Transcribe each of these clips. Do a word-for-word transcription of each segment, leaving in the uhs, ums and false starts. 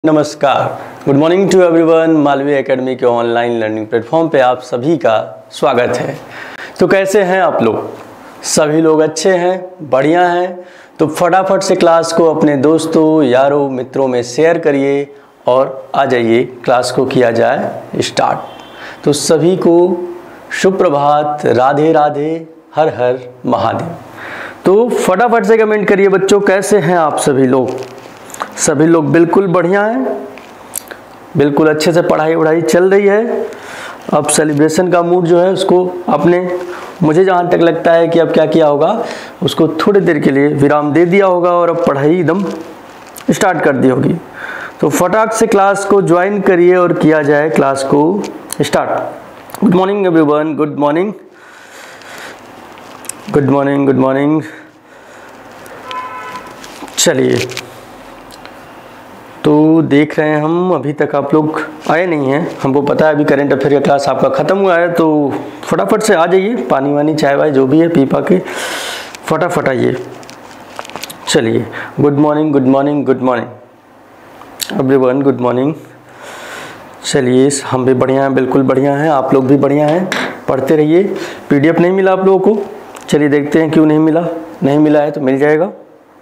नमस्कार, good morning to everyone. Malviya academy के online learning platform पे आप सभी का स्वागत है। तो कैसे हैं आप लोग? सभी लोग अच्छे हैं, बढ़िया हैं। तो फटाफट से क्लास को अपने दोस्तों, यारों, मित्रों में शेयर करिए और आ जाइए, क्लास को किया जाए स्टार्ट। तो सभी को शुभ प्रभात, राधे राधे, हर हर महादेव। तो फटाफट से कमेंट करिए बच्चों, कैसे हैं आप सभी लोग? सभी लोग बिल्कुल बढ़िया हैं, बिल्कुल अच्छे से पढ़ाई वढ़ाई चल रही है। अब सेलिब्रेशन का मूड जो है उसको आपने, मुझे जहाँ तक लगता है कि अब क्या किया होगा, उसको थोड़ी देर के लिए विराम दे दिया होगा और अब पढ़ाई एकदम स्टार्ट कर दी होगी। तो फटाक से क्लास को ज्वाइन करिए और किया जाए क्लास को start. Good morning everyone, good morning, good morning, good morning. चलिए, तो देख रहे हैं हम, अभी तक आप लोग आए नहीं हैं। हमको पता है अभी करंट अफेयर का क्लास आपका ख़त्म हुआ है, तो फटाफट से आ जाइए। पानी वानी, चाय वाय जो भी है पी पा के फटाफट आइए। चलिए, good morning, good morning, good morning everyone, good morning. चलिए, हम भी बढ़िया हैं, बिल्कुल बढ़िया हैं, आप लोग भी बढ़िया हैं। पढ़ते रहिए। पीडीएफ नहीं मिला आप लोगों को? चलिए देखते हैं क्यों नहीं मिला। नहीं मिला है तो मिल जाएगा।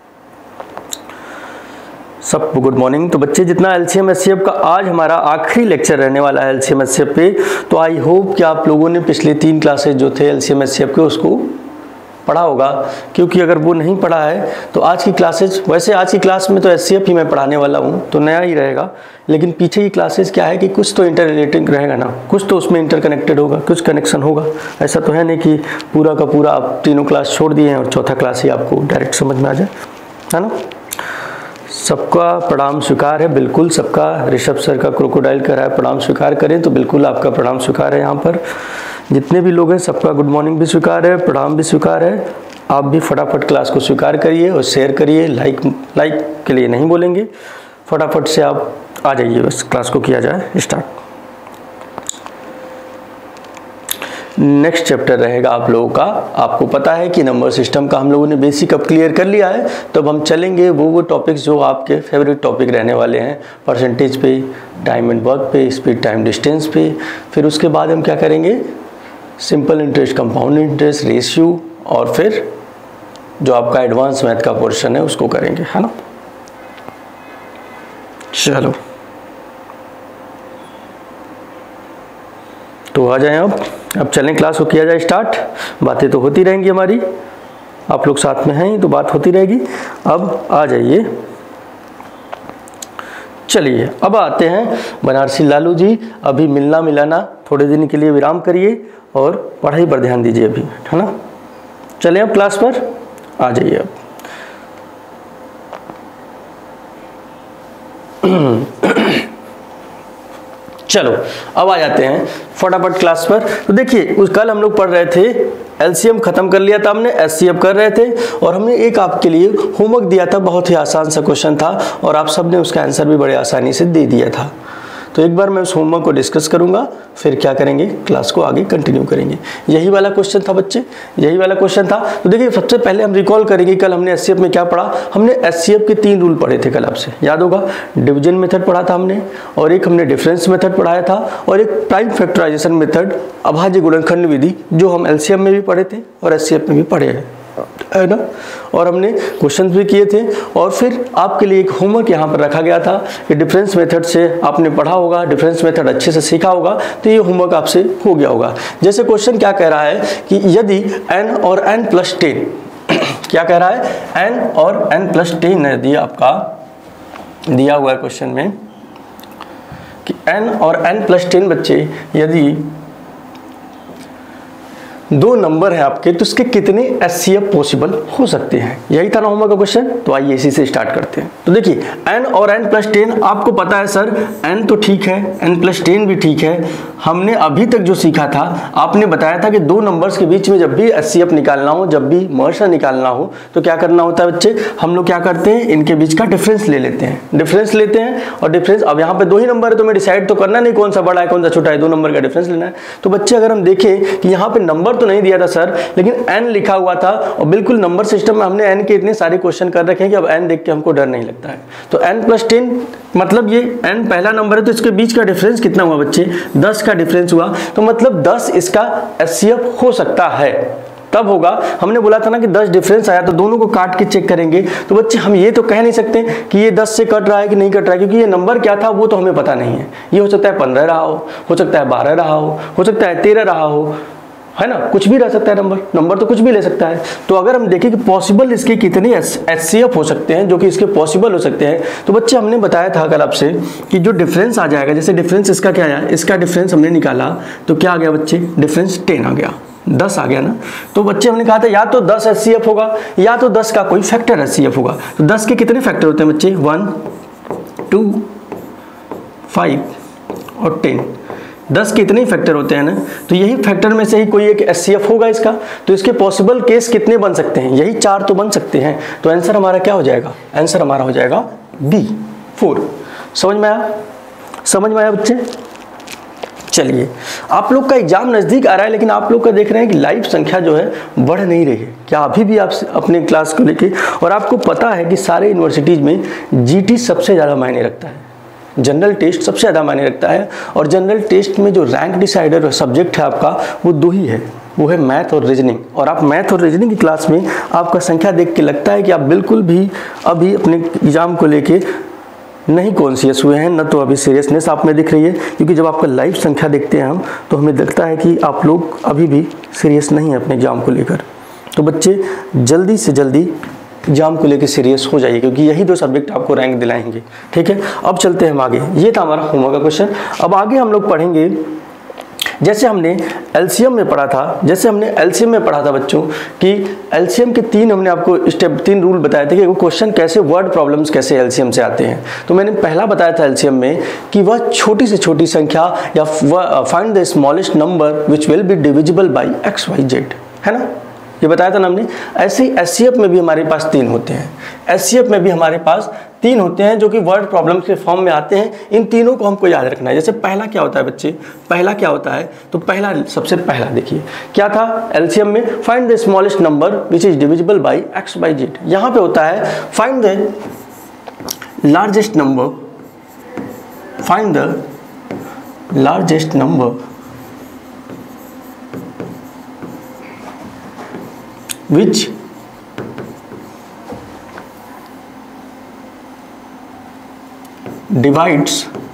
सब गुड मॉर्निंग। तो बच्चे, जितना एलसीएम एचसीएफ का आज हमारा आखिरी लेक्चर रहने वाला है एलसीएम एचसीएफ पे, तो आई होप कि आप लोगों ने पिछले तीन क्लासेस जो थे एलसीएम एचसीएफ के उसको पढ़ा होगा। क्योंकि अगर वो नहीं पढ़ा है तो आज की क्लासेस, वैसे आज की क्लास में तो एचसीएफ ही मैं पढ़ाने वाला हूँ, तो नया ही रहेगा। लेकिन पीछे की क्लासेस क्या है कि कुछ तो इंटर रिलेटेड रहेगा ना, कुछ तो उसमें इंटर कनेक्टेड होगा, कुछ कनेक्शन होगा। ऐसा तो है नहीं कि पूरा का पूरा आप तीनों क्लास छोड़ दिए हैं और चौथा क्लास ही आपको डायरेक्ट समझ में आ जाए, है ना। सबका प्रणाम स्वीकार है, बिल्कुल सबका। ऋषभ सर का क्रोकोडाइल कर रहा है, प्रणाम स्वीकार करें, तो बिल्कुल आपका प्रणाम स्वीकार है। यहाँ पर जितने भी लोग हैं सबका गुड मॉर्निंग भी स्वीकार है, प्रणाम भी स्वीकार है। आप भी फटाफट क्लास को स्वीकार करिए और शेयर करिए। लाइक लाइक के लिए नहीं बोलेंगे, फटाफट से आप आ जाइए, बस क्लास को किया जाए स्टार्ट। नेक्स्ट चैप्टर रहेगा आप लोगों का। आपको पता है कि नंबर सिस्टम का हम लोगों ने बेसिक अब क्लियर कर लिया है, तो अब हम चलेंगे वो वो टॉपिक्स जो आपके फेवरेट टॉपिक रहने वाले हैं, परसेंटेज पे, टाइम एंड वर्क पे, स्पीड टाइम डिस्टेंस पे। फिर उसके बाद हम क्या करेंगे, simple interest, compound interest, ratio, और फिर जो आपका एडवांस मैथ का पोर्शन है उसको करेंगे, है ना। चलो, तो आ जाएं अब अब चलें, क्लास को किया जाए स्टार्ट। बातें तो होती रहेंगी हमारी, आप लोग साथ में हैं तो बात होती रहेगी। अब आ जाइए, चलिए अब आते हैं बनारसी लालू जी। अभी मिलना मिलाना थोड़े दिन के लिए विराम करिए और पढ़ाई पर ध्यान दीजिए अभी, है ना। चलें अब क्लास पर आ जाइए अब। चलो अब आ जाते हैं फटाफट क्लास पर। तो देखिए, उस कल हम लोग पढ़ रहे थे, एलसीएम खत्म कर लिया था हमने, एचसीएफ कर रहे थे, और हमने एक आपके लिए होमवर्क दिया था, बहुत ही आसान सा क्वेश्चन था और आप सब ने उसका आंसर भी बड़े आसानी से दे दिया था। तो एक बार मैं उस होमवर्क को डिस्कस करूंगा, फिर क्या करेंगे, क्लास को आगे कंटिन्यू करेंगे। यही वाला क्वेश्चन था बच्चे, यही वाला क्वेश्चन था। तो देखिए, सबसे पहले हम रिकॉल करेंगे कल हमने एचसीएफ में क्या पढ़ा। हमने एचसीएफ के तीन रूल पढ़े थे कल, आपसे याद होगा। डिवीजन मेथड पढ़ा था हमने, और एक हमने डिफरेंस मेथड पढ़ाया था, और एक प्राइम फैक्टराइजेशन मेथड, अभाज्य गुणनखंड विधि, जो हम एलसीएम में भी पढ़े थे और एचसीएफ में भी पढ़े हैं, है ना। और हमने क्वेश्चंस भी किए थे। और फिर आपके लिए एक होमवर्क यहाँ पर रखा गया था कि डिफरेंस मेथड से आपने पढ़ा होगा, डिफरेंस मेथड अच्छे से सीखा होगा, तो ये होमवर्क आपसे हो गया होगा। जैसे क्वेश्चन क्या कह रहा है कि यदि n और n प्लस टेन, क्या कह रहा है, n और n प्लस टेन यदि आपका दिया हुआ है क्वेश्चन में कि n और n प्लस टेन बच्चे यदि दो नंबर है आपके, तो उसके कितने एचसीएफ पॉसिबल हो सकते हैं। यही था ना होमवर्क का क्वेश्चन। तो आइए इसी से स्टार्ट करते हैं। तो देखिए, n और n प्लस टेन, आपको पता है सर n तो ठीक है, n प्लस टेन भी ठीक है। हमने अभी तक जो सीखा था, आपने बताया था कि दो नंबर्स के बीच में जब भी एचसीएफ निकालना हो, जब भी मर्शर निकालना हो, तो क्या करना होता है बच्चे, हम लोग क्या करते हैं, इनके बीच का डिफरेंस ले लेते हैं। डिफरेंस लेते हैं और डिफरेंस, अब यहाँ पे दो ही नंबर है तो मैं डिसाइड तो करना नहीं कौन सा बड़ा है कौन सा छोटा है, दो नंबर का डिफरेंस लेना है। तो बच्चे अगर हम देखें कि यहाँ पे नंबर तो नहीं दिया था सर, लेकिन एन लिखा हुआ था और बिल्कुल नंबर सिस्टम में हमने एन के इतने सारे क्वेश्चन कर रखे हैं कि अब एन देख के हमको डर नहीं लगता है। तो एन प्लस टेन मतलब ये एन पहला नंबर है, तो इसके बीच का डिफरेंस कितना हुआ बच्चे, दस का डिफरेंस हुआ, तो मतलब दस इसका एच सी एफ हो सकता है। तब होगा, हमने बोला था ना कि दस डिफरेंस आया तो दोनों को काट के चेक करेंगे। तो बच्चे हम ये तो कह नहीं सकते कि ये दस से कट रहा है कि नहीं कट रहा है, क्योंकि ये नंबर क्या था वो तो हमें पता नहीं है। ये हो सकता है पंद्रह रहा हो, हो सकता है बारह रहा हो, हो सकता है तेरह रहा हो, है ना, कुछ भी रह सकता है नंबर, नंबर तो कुछ भी ले सकता है। तो अगर हम देखें कि पॉसिबल इसके कितने एच सी एफ हो सकते हैं जो कि इसके पॉसिबल हो सकते हैं, तो बच्चे हमने बताया था कल आपसे कि जो डिफरेंस आ जाएगा, जैसे डिफरेंस इसका क्या आया, इसका डिफरेंस हमने निकाला तो क्या आ गया बच्चे, डिफरेंस टेन आ गया, दस आ गया ना। तो बच्चे हमने कहा था या तो दस एच सी एफ होगा या तो दस का कोई फैक्टर एच सी एफ होगा। तो दस के कितने फैक्टर होते हैं बच्चे, वन, टू, फाइव और टेन, दस के इतने ही फैक्टर होते हैं ना। तो यही फैक्टर में से ही कोई एक एच सी एफ होगा इसका। तो इसके पॉसिबल केस कितने बन सकते हैं, यही चार तो बन सकते हैं। तो आंसर हमारा क्या हो जाएगा, आंसर हमारा हो जाएगा बी, फोर। समझ में आया, समझ में आया बच्चे। चलिए, आप लोग का एग्जाम नज़दीक आ रहा है, लेकिन आप लोग का देख रहे हैं कि लाइव संख्या जो है बढ़ नहीं रही है। क्या अभी भी आप अपने क्लास को लेके, और आपको पता है कि सारे यूनिवर्सिटीज़ में जीटी सबसे ज़्यादा मायने रखता है, जनरल टेस्ट सबसे ज़्यादा मायने रखता है। और जनरल टेस्ट में जो रैंक डिसाइडर सब्जेक्ट है आपका वो दो ही है, वो है मैथ और रीजनिंग। और आप मैथ और रीजनिंग की क्लास में आपका संख्या देख के लगता है कि आप बिल्कुल भी अभी अपने एग्ज़ाम को लेके नहीं कॉन्शियस हुए हैं, न तो अभी सीरियसनेस आप में दिख रही है। क्योंकि जब आपका लाइव संख्या देखते हैं हम, तो हमें लगता है कि आप लोग अभी भी सीरियस नहीं हैं अपने एग्जाम को लेकर। तो बच्चे जल्दी से जल्दी एग्जाम को लेकर सीरियस हो जाइए, क्योंकि यही दो सब्जेक्ट आपको रैंक दिलाएंगे। ठीक है, अब चलते हैं हम आगे। ये था हमारा होमवर्क का क्वेश्चन। अब आगे हम लोग पढ़ेंगे, जैसे हमने एलसीएम में पढ़ा था, जैसे हमने एलसीएम में पढ़ा था बच्चों कि एलसीएम के तीन हमने आपको स्टेप, तीन रूल बताए थे कि वो क्वेश्चन कैसे, वर्ड प्रॉब्लम्स कैसे एलसीएम से आते हैं। तो मैंने पहला बताया था एलसीएम में कि वह छोटी से छोटी संख्या या find the smallest number which will be divisible by x y z, है ना, ये बताया था ना हमने। ऐसे ही एचसीएफ में भी हमारे पास तीन होते हैं, एचसीएफ में भी हमारे पास तीन होते हैं जो कि वर्ड प्रॉब्लम के फॉर्म में आते हैं। इन तीनों को हमको याद रखना है। जैसे पहला क्या होता है बच्चे, पहला क्या होता है, तो पहला सबसे पहला देखिए क्या था एलसीएम में, find the smallest number which is divisible by x by z. यहाँ पे होता है find the largest number, find the largest number which divides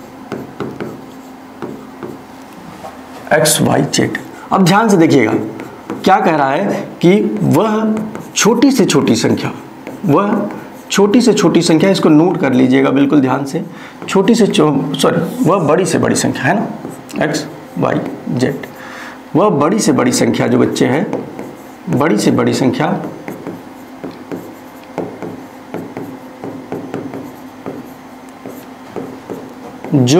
x y z। अब ध्यान से देखिएगा क्या कह रहा है कि वह छोटी से छोटी संख्या, वह छोटी से छोटी संख्या, इसको नोट कर लीजिएगा बिल्कुल ध्यान से, छोटी से सॉरी वह बड़ी से बड़ी संख्या है ना, x y z, वह बड़ी से बड़ी संख्या जो बच्चे हैं, बड़ी से बड़ी संख्या जो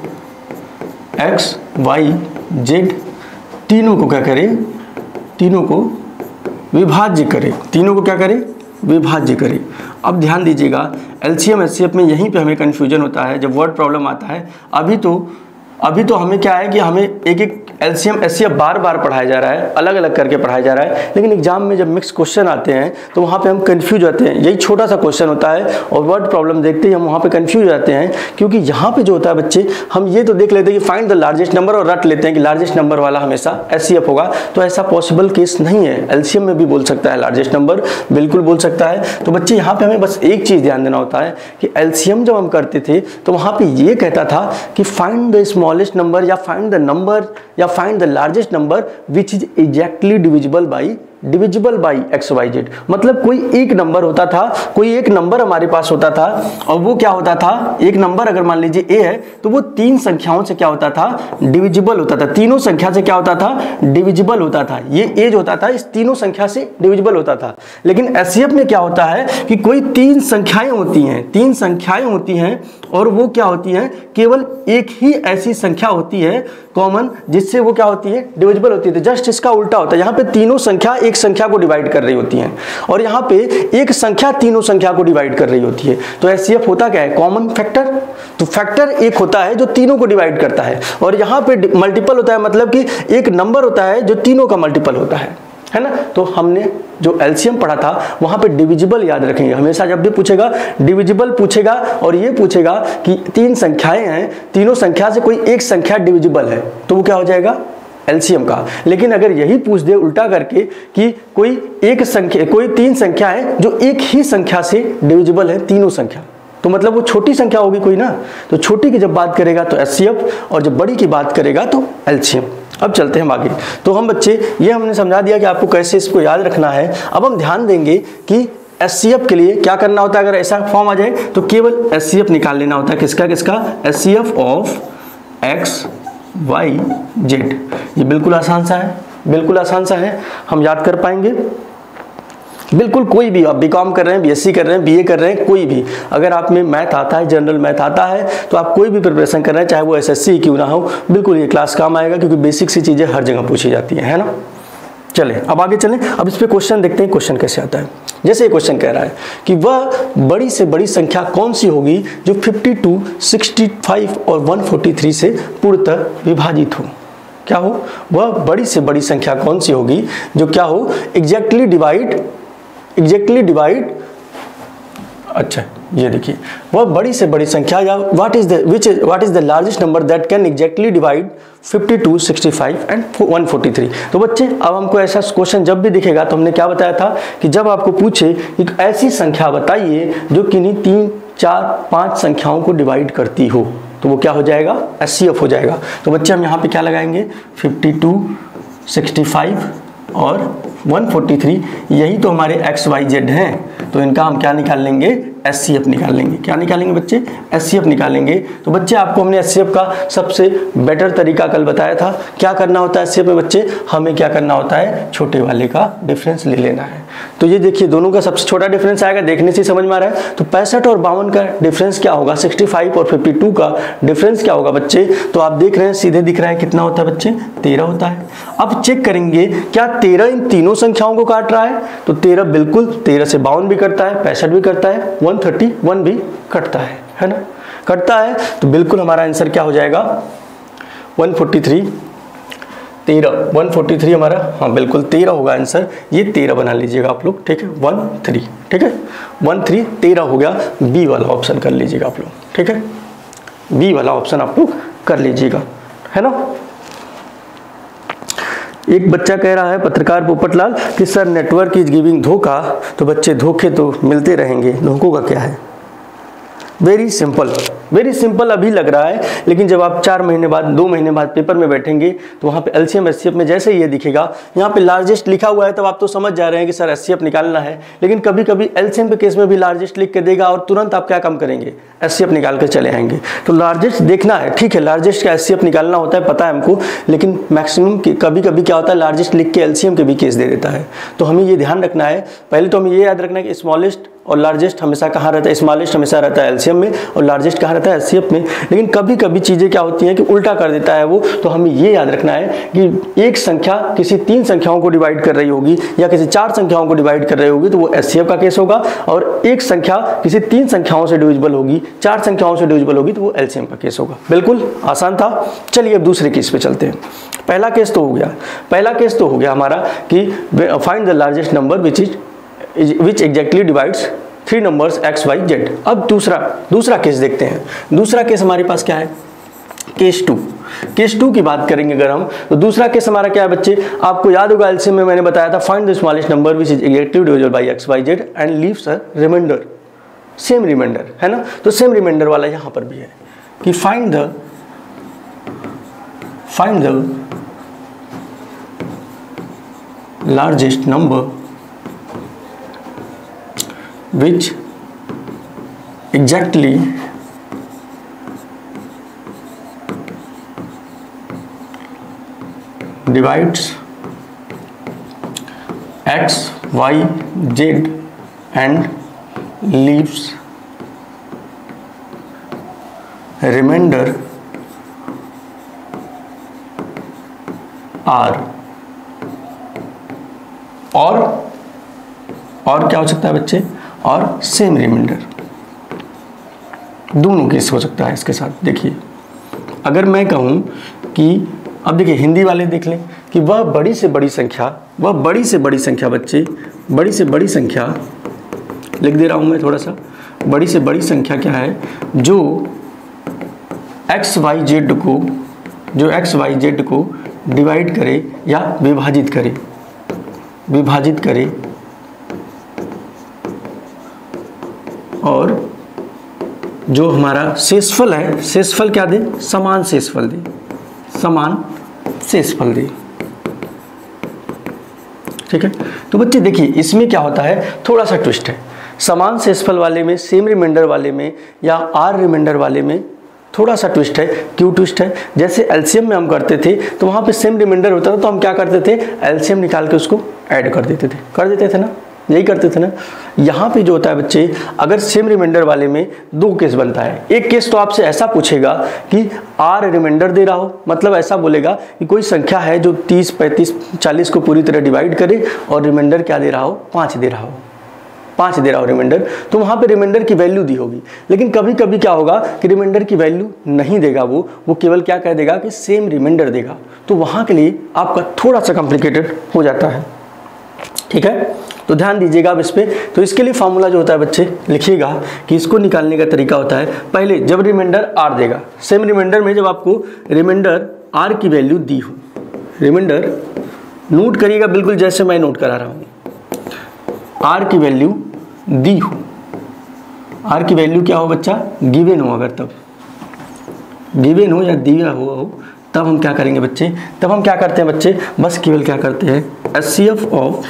x, y, z तीनों को क्या करे, तीनों को विभाज्य करे, तीनों को क्या करे, विभाज्य करे। अब ध्यान दीजिएगा एलसीएम एचसीएफ में यहीं पे हमें कन्फ्यूजन होता है जब वर्ड प्रॉब्लम आता है। अभी तो अभी तो हमें क्या है कि हमें एक एक एलसीएम एचसीएफ बार बार पढ़ाया जा रहा है, अलग अलग करके पढ़ाया जा रहा है, लेकिन एग्जाम में जब मिक्स क्वेश्चन आते हैं तो वहाँ पे हम कंफ्यूज होते हैं। यही छोटा सा क्वेश्चन होता है और वर्ड प्रॉब्लम देखते ही हम वहाँ पे कंफ्यूज हो जाते हैं, क्योंकि यहाँ पे जो होता है बच्चे, हम ये तो देख लेते हैं कि फाइंड द लार्जेस्ट नंबर और रट लेते हैं कि लार्जेस्ट नंबर वाला हमेशा एचसीएफ होगा। तो ऐसा पॉसिबल केस नहीं है, एलसीएम में भी बोल सकता है लार्जेस्ट नंबर, बिल्कुल बोल सकता है। तो बच्चे यहाँ पे हमें बस एक चीज़ ध्यान देना होता है कि एलसीएम जब हम करते थे तो वहाँ पे ये कहता था कि फाइंड द स्मॉलेस्ट नंबर या फाइंड द नंबर या find the largest number which is exactly divisible by divisible by x y z. मतलब कोई एक नंबर होता था, कोई एक नंबर हमारे पास होता था, और वो क्या होता था, एक नंबर अगर मान लीजिए ए है तो वो तीन संख्याओं से क्या होता था, डिविजिबल होता था, तीनों संख्या से क्या होता था, डिविजिबल होता था। ये ए जो होता था इस तीनों संख्या से डिविजिबल होता था। लेकिन एचसीएफ में क्या होता है कि कोई तीन संख्याएं होती हैं, तीन संख्याएं होती हैं और वो क्या होती हैं, केवल एक ही ऐसी संख्या होती है कॉमन जिससे वो क्या होती है, डिविजिबल होती है। जस्ट इसका उल्टा होता है, यहाँ पे तीनों संख्या एक संख्या को डिवाइड कर रही होती हैं और यहाँ पे एक संख्या तीनों संख्या को डिवाइड कर रही होती है। तो एच सी एफ होता क्या है? Common factor. तो फैक्टर एक होता है जो तीनों को डिवाइड करता है और यहाँ पे मल्टीपल होता है, मतलब कि एक नंबर होता है जो तीनों का मल्टीपल होता है, है ना। तो हमने जो एलसीएम पढ़ा था वहां पे डिविजिबल याद रखेंगे हमेशा। जब भी पूछेगा डिविजिबल पूछेगा और ये पूछेगा कि तीन संख्याएं हैं, तीनों संख्या से कोई एक संख्या डिविजिबल है तो वो क्या हो जाएगा? एलसीएम का। लेकिन अगर यही पूछ दे उल्टा करके कि कोई एक संख्या, कोई तीन संख्या है जो एक ही संख्या से डिविजिबल है, तीनों संख्या, तो मतलब वो छोटी संख्या होगी कोई ना। तो छोटी की जब बात करेगा तो एचसीएफ और जब बड़ी की बात करेगा तो एलसीएम। अब चलते हैं हम आगे। तो हम बच्चे ये हमने समझा दिया कि आपको कैसे इसको याद रखना है। अब हम ध्यान देंगे कि एचसीएफ के लिए क्या करना होता है। अगर ऐसा फॉर्म आ जाए तो केवल एचसीएफ निकाल लेना होता है। किसका किसका? HCF of x y z. ये बिल्कुल आसान सा है, बिल्कुल आसान सा है, हम याद कर पाएंगे बिल्कुल। कोई भी, आप बीकॉम कर रहे हैं, बीएससी कर रहे हैं, बीए कर रहे हैं, कोई भी, अगर आप में मैथ आता है, जनरल मैथ आता है, तो आप कोई भी प्रिपरेशन कर रहे हैं, चाहे वो एसएससी क्यों ना हो, बिल्कुल ये क्लास काम आएगा क्योंकि बेसिक सी चीज़ें हर जगह पूछी जाती हैं, है ना। चलें अब आगे चलें। अब इस पे क्वेश्चन देखते हैं क्वेश्चन कैसे आता है। जैसे ये क्वेश्चन कह रहा है कि वह बड़ी से बड़ी संख्या कौन सी होगी जो बावन, पैंसठ और एक सौ तैंतालीस से पूर्णतः विभाजित हो। क्या हो? वह बड़ी से बड़ी संख्या कौन सी होगी जो क्या हो? एग्जैक्टली डिवाइड एग्जैक्टली डिवाइड अच्छा ये देखिए, वह बड़ी से बड़ी संख्या या what is the which what is the largest number that can exactly divide बावन, पैंसठ एंड एक सौ तैंतालीस। तो बच्चे अब हमको ऐसा क्वेश्चन जब भी दिखेगा तो हमने क्या बताया था कि जब आपको पूछे एक ऐसी संख्या बताइए जो किन्हीं तीन चार पांच संख्याओं को डिवाइड करती हो तो वो क्या हो जाएगा? एचसीएफ हो जाएगा। तो बच्चे हम यहाँ पे क्या लगाएंगे? बावन, पैंसठ और एक सौ तैंतालीस, यही तो हमारे एक्स वाई जेड हैं। तो इनका हम क्या निकाल लेंगे? एचसीएफ निकाल लेंगे। क्या निकालेंगे बच्चे? एचसीएफ निकालेंगे। तो बच्चे आपको हमने एचसीएफ का सबसे बेटर तरीका कल बताया था। क्या करना होता है एचसीएफ में बच्चे? हमें क्या करना होता है? छोटे वाले का डिफरेंस ले लेना है। तो ये देखिए दोनों का सबसे छोटा डिफरेंस आएगा, देखने से समझ में आ रहा है। तो पैंसठ और बावन का डिफरेंस क्या होगा? पैंसठ और बावन का डिफरेंस क्या होगा बच्चे? तो आप देख रहे हैं, सीधे दिख रहा है कितना होता है बच्चे? तेरह होता है। अब चेक करेंगे क्या तेरह इन तीनों संख्याओं को काट रहा है? तो तेरह बिल्कुल, तेरह से बावन भी कटता है, पैंसठ भी कटता है, एक सौ इकतीस भी कटता है, है ना, कटता है। तो बिल्कुल हमारा आंसर क्या हो जाएगा? एक सौ तैंतालीस, तेरह, एक सौ तैंतालीस हमारा, हाँ बिल्कुल तेरह होगा आंसर। ये तेरह बना लीजिएगा आप लोग, ठीक है, वन थ्री, ठीक है, वन थ्री तेरह हो गया। बी वाला ऑप्शन कर लीजिएगा आप लोग, ठीक है, बी वाला ऑप्शन आप लोग कर लीजिएगा, है ना। एक बच्चा कह रहा है पत्रकार पोपटलाल कि सर नेटवर्क इज गिविंग धोखा। तो बच्चे धोखे तो मिलते रहेंगे, धोखों का क्या है? वेरी सिंपल, वेरी सिंपल अभी लग रहा है, लेकिन जब आप चार महीने बाद, दो महीने बाद पेपर में बैठेंगे तो वहाँ पे एलसीएम एचसीएफ में जैसे ये दिखेगा, यहाँ पे लार्जेस्ट लिखा हुआ है, तब आप तो समझ जा रहे हैं कि सर एचसीएफ निकालना है। लेकिन कभी कभी एलसीएम के केस में भी लार्जेस्ट लिख के देगा और तुरंत आप क्या काम करेंगे? एचसीएफ निकाल के चले आएंगे। तो लार्जेस्ट देखना है, ठीक है, लार्जेस्ट का एचसीएफ निकालना होता है, पता है हमको, लेकिन मैक्सिमम कभी कभी क्या होता है, लार्जेस्ट लिख के एलसीएम के भी केस दे देता है। तो हमें ये ध्यान रखना है, पहले तो हमें ये याद रखना है कि स्मॉलेस्ट और लार्जेस्ट हमेशा कहाँ रहता है? स्मॉलेस्ट हमेशा रहता है एलसीएम में और लार्जेस्ट कहाँ रहता है? एचसीएफ में। लेकिन कभी कभी चीज़ें क्या होती हैं कि उल्टा कर देता है वो, तो हमें ये याद रखना है कि एक संख्या किसी तीन संख्याओं को डिवाइड कर रही होगी या किसी चार संख्याओं को डिवाइड कर रही होगी तो वो एचसीएफ का केस होगा, और एक संख्या किसी तीन संख्याओं से डिविजिबल होगी, चार संख्याओं से डिविजिबल होगी तो वो एलसीएम का केस होगा। बिल्कुल आसान था। चलिए अब दूसरे केस पे चलते हैं। पहला केस तो हो गया, पहला केस तो हो गया हमारा कि find the largest number which is which exactly divides three numbers x y z. अब दूसरा दूसरा केस देखते हैं। दूसरा केस हमारे पास क्या है? Case to. केस टू की बात करेंगे अगर हम, तो दूसरा केस हमारा क्या है बच्चे? आपको याद होगा एलसीएम में मैंने बताया था find the smallest number which is exactly divisible by x y z and leaves a remainder, same remainder, है ना। तो सेम रिमाइंडर वाला यहां पर भी है कि find the find the largest number which exactly divides x, y, z and leaves remainder r। और और क्या हो सकता है बच्चे, और सेम रिमाइंडर, दोनों केस हो सकता है इसके साथ। देखिए अगर मैं कहूँ कि अब देखिए हिंदी वाले देख लें कि वह बड़ी से बड़ी संख्या, वह बड़ी से बड़ी संख्या बच्चे, बड़ी से बड़ी संख्या लिख दे रहा हूँ मैं थोड़ा सा, बड़ी से बड़ी संख्या क्या है, जो एक्स वाई जेड को जो एक्स वाई जेड को डिवाइड करे या विभाजित करे विभाजित करे और जो हमारा शेषफल है, शेषफल क्या दे, समान शेषफल दे, समान शेषफल दे। ठीक है, तो बच्चे देखिए इसमें क्या होता है, थोड़ा सा ट्विस्ट है। समान शेषफल वाले में, सेम रिमाइंडर वाले में या आर रिमाइंडर वाले में थोड़ा सा ट्विस्ट है। क्यों ट्विस्ट है, जैसे एलसीएम में हम करते थे तो वहाँ पे सेम रिमाइंडर होता था तो हम क्या करते थे, एलसीएम निकाल के उसको ऐड कर देते थे, कर देते थे ना, यही करते थे ना। यहाँ पे जो होता है बच्चे, अगर सेम रिमाइंडर वाले में दो केस बनता है। एक केस तो आपसे ऐसा पूछेगा कि आर रिमाइंडर दे रहा हो, मतलब ऐसा बोलेगा कि कोई संख्या है जो तीस पैंतीस चालीस को पूरी तरह डिवाइड करे और रिमाइंडर क्या दे रहा हो, पाँच दे रहा हो, पाँच दे रहा हो रिमाइंडर, तो वहाँ पे रिमाइंडर की वैल्यू दी होगी। लेकिन कभी कभी क्या होगा कि रिमाइंडर की वैल्यू नहीं देगा, वो वो केवल क्या कह देगा कि सेम रिमाइंडर देगा, तो वहाँ के लिए आपका थोड़ा सा कॉम्प्लिकेटेड हो जाता है। ठीक है, तो ध्यान दीजिएगा अब इस पर। तो इसके लिए फार्मूला जो होता है बच्चे लिखिएगा कि इसको निकालने का तरीका होता है, पहले जब रिमाइंडर आर देगा, सेम रिमाइंडर में जब आपको रिमाइंडर आर की वैल्यू दी हो, रिमाइंडर नोट करिएगा बिल्कुल जैसे मैं नोट करा रहा हूँ, आर की वैल्यू दी हो, आर की वैल्यू क्या हो बच्चा, गिवन हो, अगर तब गिवन हो या दिया हुआ हो तब हम क्या करेंगे बच्चे, तब हम क्या करते हैं बच्चे, बस केवल क्या करते हैं, H C F of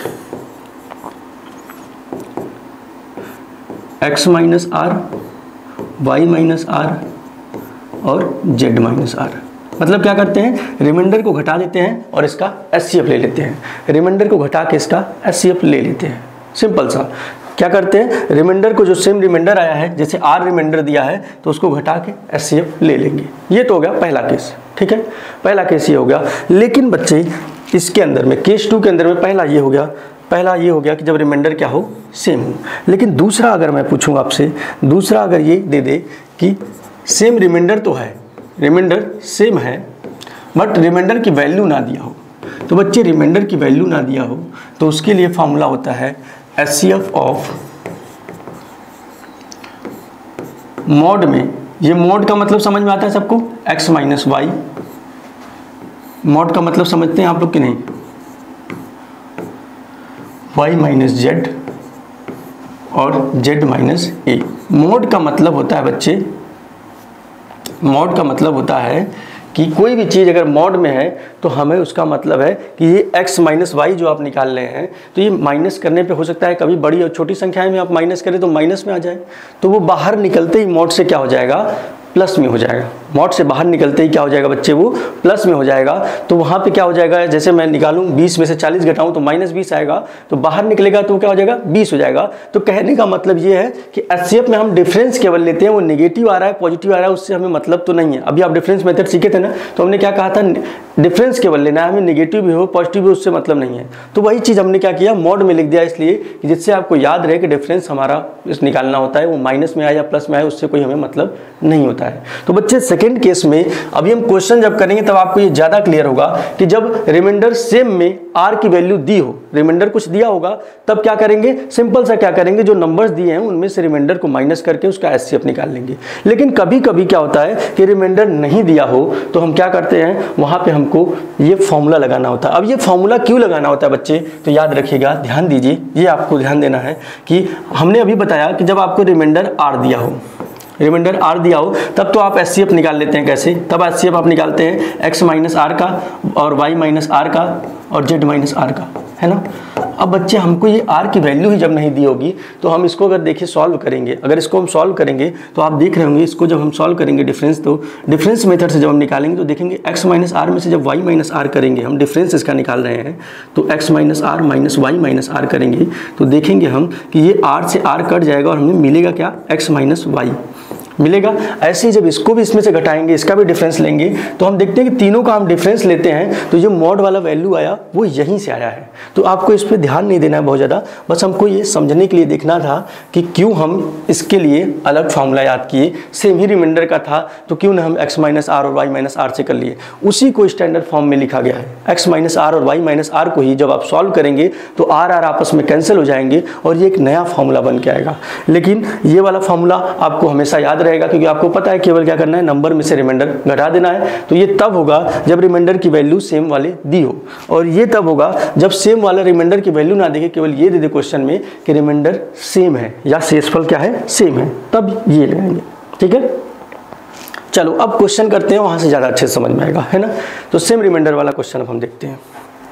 x minus R, y minus R और जेड माइनस आर। मतलब क्या करते हैं, रिमाइंडर को घटा देते हैं और इसका एच सी एफ ले लेते हैं, रिमाइंडर को घटा के इसका एच सी एफ ले लेते हैं। सिंपल सा क्या करते हैं, रिमाइंडर को जो सेम रिमाइंडर आया है, जैसे आर रिमाइंडर दिया है तो उसको घटा के एच सी एफ ले लेंगे। ये तो हो गया पहला केस। ठीक है, पहला केस ये हो गया। लेकिन बच्चे इसके अंदर में, केस टू के अंदर में पहला ये हो गया, पहला ये हो गया कि जब रिमाइंडर क्या हो, सेम हो। लेकिन दूसरा अगर मैं पूछूंगा आपसे, दूसरा अगर ये दे दे कि सेम रिमाइंडर तो है, रिमाइंडर सेम है बट रिमाइंडर की वैल्यू ना दिया हो, तो बच्चे रिमाइंडर की वैल्यू ना दिया हो तो उसके लिए फॉर्मूला होता है H C F of mod में, ये मॉड का मतलब समझ में आता है सबको, x माइनस वाई, मॉड का मतलब समझते हैं आप लोग कि नहीं, y माइनस जेड और z माइनस ए। मॉड का मतलब होता है बच्चे, मॉड का मतलब होता है कि कोई भी चीज़ अगर मॉड में है तो हमें उसका मतलब है कि ये x माइनस वाई जो आप निकाल रहे हैं, तो ये माइनस करने पे हो सकता है कभी बड़ी और छोटी संख्याएं में आप माइनस करें तो माइनस में आ जाए, तो वो बाहर निकलते ही मॉड से क्या हो जाएगा, प्लस में हो जाएगा। मॉड से बाहर निकलते ही क्या हो जाएगा बच्चे, वो प्लस में हो जाएगा। तो वहाँ पे क्या हो जाएगा, जैसे मैं निकालूं बीस में से चालीस घटाऊं तो माइनस बीस आएगा, तो बाहर निकलेगा तो क्या हो जाएगा, बीस हो जाएगा। तो कहने का मतलब ये है कि एच सी एफ में हम डिफरेंस केवल लेते हैं, वो नेगेटिव आ रहा है पॉजिटिव आ रहा है उससे हमें मतलब तो नहीं है। अभी आप डिफरेंस मेथड सीखे थे ना, तो हमने क्या कहा था, डिफरेंस केवल लेना है, हमें नेगेटिव भी हो पॉजिटिव भी उससे मतलब नहीं है। तो वही चीज़ हमने क्या किया, मॉड में लिख दिया, इसलिए कि जिससे आपको याद रहे कि डिफरेंस हमारा इस निकालना होता है, वो माइनस में आए या प्लस में आए उससे कोई हमें मतलब नहीं होता है। तो बच्चे सेकंड केस में अभी हम क्वेश्चन जब करेंगे तब आपको ये ज़्यादा क्लियर होगा कि जब रिमाइंडर सेम में आर की वैल्यू दी हो, रिमाइंडर कुछ दिया होगा, तब क्या करेंगे, सिंपल सा क्या करेंगे, जो नंबर्स दिए हैं उनमें से रिमाइंडर को माइनस करके उसका एच सी एफ निकाल लेंगे। लेकिन कभी कभी क्या होता है कि रिमाइंडर नहीं दिया हो तो हम क्या करते हैं, वहाँ पे हमको ये फॉर्मूला लगाना होता है। अब ये फॉर्मूला क्यों लगाना होता है बच्चे, तो याद रखिएगा, ध्यान दीजिए, ये आपको ध्यान देना है कि हमने अभी बताया कि जब आपको रिमाइंडर आर दिया हो, रिमाइंडर आर दिया हो तब तो आप एच सी एफ निकाल लेते हैं। कैसे, तब एच सी एफ आप निकालते हैं एक्स माइनस आर का और वाई माइनस आर का और जेड माइनस आर का, है ना। अब बच्चे हमको ये आर की वैल्यू ही जब नहीं दी होगी तो हम इसको अगर देखिए सॉल्व करेंगे, अगर इसको हम सॉल्व करेंगे तो आप देख रहे होंगे, इसको जब हम सॉल्व करेंगे डिफरेंस, तो डिफरेंस मेथड से जब हम निकालेंगे तो देखेंगे एक्स माइनस आर में से जब वाई माइनस आर करेंगे, हम डिफरेंस इसका निकाल रहे हैं, तो x minus R minus y minus R करेंगे तो देखेंगे हम कि ये आर से आर कट जाएगा और हमें मिलेगा क्या, एक्स माइनस वाई। मिलेगा। ऐसे ही जब इसको भी इसमें से घटाएंगे, इसका भी डिफरेंस लेंगे, तो हम देखते हैं कि तीनों का हम डिफरेंस लेते हैं तो जो मॉड वाला वैल्यू आया वो यहीं से आया है। तो आपको इस पर ध्यान नहीं देना है बहुत ज़्यादा, बस हमको ये समझने के लिए देखना था कि क्यों हम इसके लिए अलग फार्मूला याद किए। सेम ही रिमाइंडर का था तो क्यों ना हम एक्स माइनस आर और वाई माइनस आर से कर लिए, उसी को स्टैंडर्ड फॉर्म में लिखा गया है। एक्स माइनस आर और वाई माइनस आर को ही जब आप सॉल्व करेंगे तो आर आर आपस में कैंसिल हो जाएंगे और ये एक नया फार्मूला बन के आएगा। लेकिन ये वाला फार्मूला आपको हमेशा याद रहेगा, क्योंकि आपको पता है केवल क्या करना है, नंबर में से रिमाइंडर घटा देना है। तो ये तब होगा जब रिमाइंडर की वैल्यू सेम वाले दी हो, और ये तब होगा जब सेम वाला रिमाइंडर की वैल्यू ना देखे, केवल ये दे दे क्वेश्चन में कि रिमाइंडर सेम है या शेषफल क्या है, सेम है, तब ये लगाएंगे। ठीक है, चलो अब क्वेश्चन करते हैं, वहां से ज्यादा अच्छे से समझ में आएगा, है ना। तो सेम रिमाइंडर वाला क्वेश्चन अब हम देखते हैं।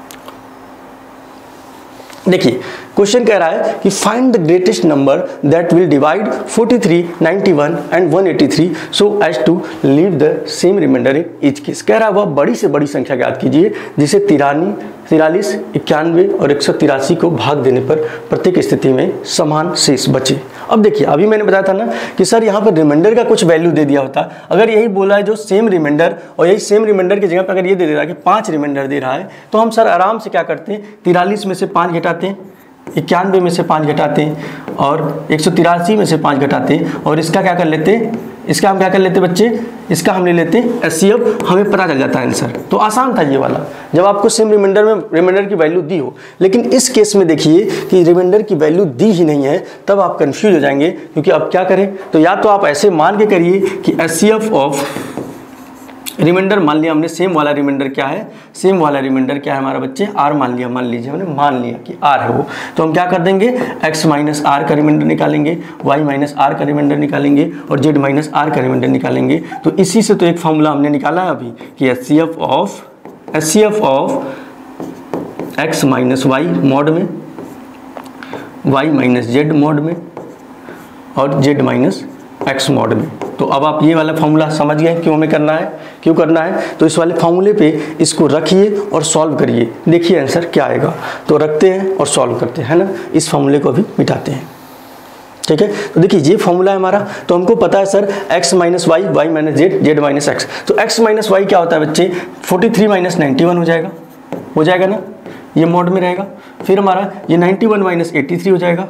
देखिए क्वेश्चन कह रहा है कि find the greatest number that will divide forty three, ninety one and one eighty three so as to leave the same remainder in each case. कह रहा है वह बड़ी से बड़ी संख्या ज्ञात कीजिए जिसे तिरानी तिरालीस, इक्यानवे और एक सौ तिरासी को भाग देने पर प्रत्येक स्थिति में समान शेष बचे। अब देखिए अभी मैंने बताया था ना कि सर यहाँ पर रिमाइंडर का कुछ वैल्यू दे दिया होता, अगर यही बोला है जो सेम रिमाइंडर, और यही सेम रिमाइंडर की जगह पर अगर ये दे दे रहा है कि पाँच रिमाइंडर दे रहा है, तो हम सर आराम से क्या करते हैं, तिरालीस में से पाँच घटाते हैं, इक्यानवे में से पाँच घटाते हैं और एक सौ तिरासी में से पाँच घटाते हैं, और इसका क्या कर लेते हैं, इसका हम क्या कर लेते हैं बच्चे, इसका हम ले लेते हैं एस सी एफ, हमें पता चल जाता है आंसर। तो आसान था ये वाला, जब आपको सेम रिमाइंडर में रिमाइंडर की वैल्यू दी हो। लेकिन इस केस में देखिए कि रिमाइंडर की वैल्यू दी ही नहीं है, तब आप कंफ्यूज हो जाएंगे, क्योंकि अब क्या करें, तो या तो आप ऐसे मान के करिए कि S C F of remainder, मान लिया हमने सेम वाला रिमाइंडर क्या है, सेम वाला रिमाइंडर क्या है हमारा बच्चे, आर मान लिया, मान लीजिए हमने मान लिया कि आर है वो, तो हम क्या कर देंगे, एक्स माइनस आर का रिमाइंडर निकालेंगे, वाई माइनस आर का रिमाइंडर निकालेंगे और जेड माइनस आर का रिमाइंडर निकालेंगे। तो इसी से तो एक फॉर्मूला हमने निकाला है अभी कि H C F of H C F of x minus y mod में, वाई माइनस जेड मॉड में और जेड माइनस एक्स मॉड में। तो अब आप ये वाला फॉर्मूला समझ गए क्यों हमें करना है, क्यों करना है। तो इस वाले फॉर्मूले पे इसको रखिए और सॉल्व करिए, देखिए आंसर क्या आएगा। तो रखते हैं और सॉल्व करते हैं, है ना। इस फॉर्मूले को भी मिटाते हैं, ठीक है। तो देखिए ये फॉर्मूला है हमारा, तो हमको पता है sir x minus y, y minus z, z minus x. तो x माइनस वाई क्या होता है बच्चे, forty three minus ninety one हो जाएगा, हो जाएगा ना, ये मोड में रहेगा। फिर हमारा ये ninety one minus eighty three हो जाएगा,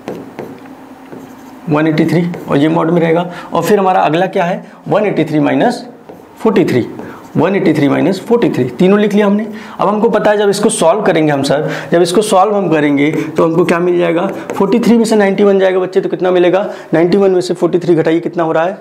वन एटी थ्री, और ये मोड में रहेगा। और फिर हमारा अगला क्या है, one eighty three minus forty three, one eighty three minus forty three, तीनों लिख लिया हमने। अब हमको पता है जब इसको सॉल्व करेंगे हम सर, जब इसको सॉल्व हम करेंगे तो हमको क्या मिल जाएगा, फोर्टी थ्री में से नाइन्टी वन जाएगा बच्चे, तो कितना मिलेगा, नाइन्टी वन में से फोर्टी थ्री घटाइए कितना हो रहा है,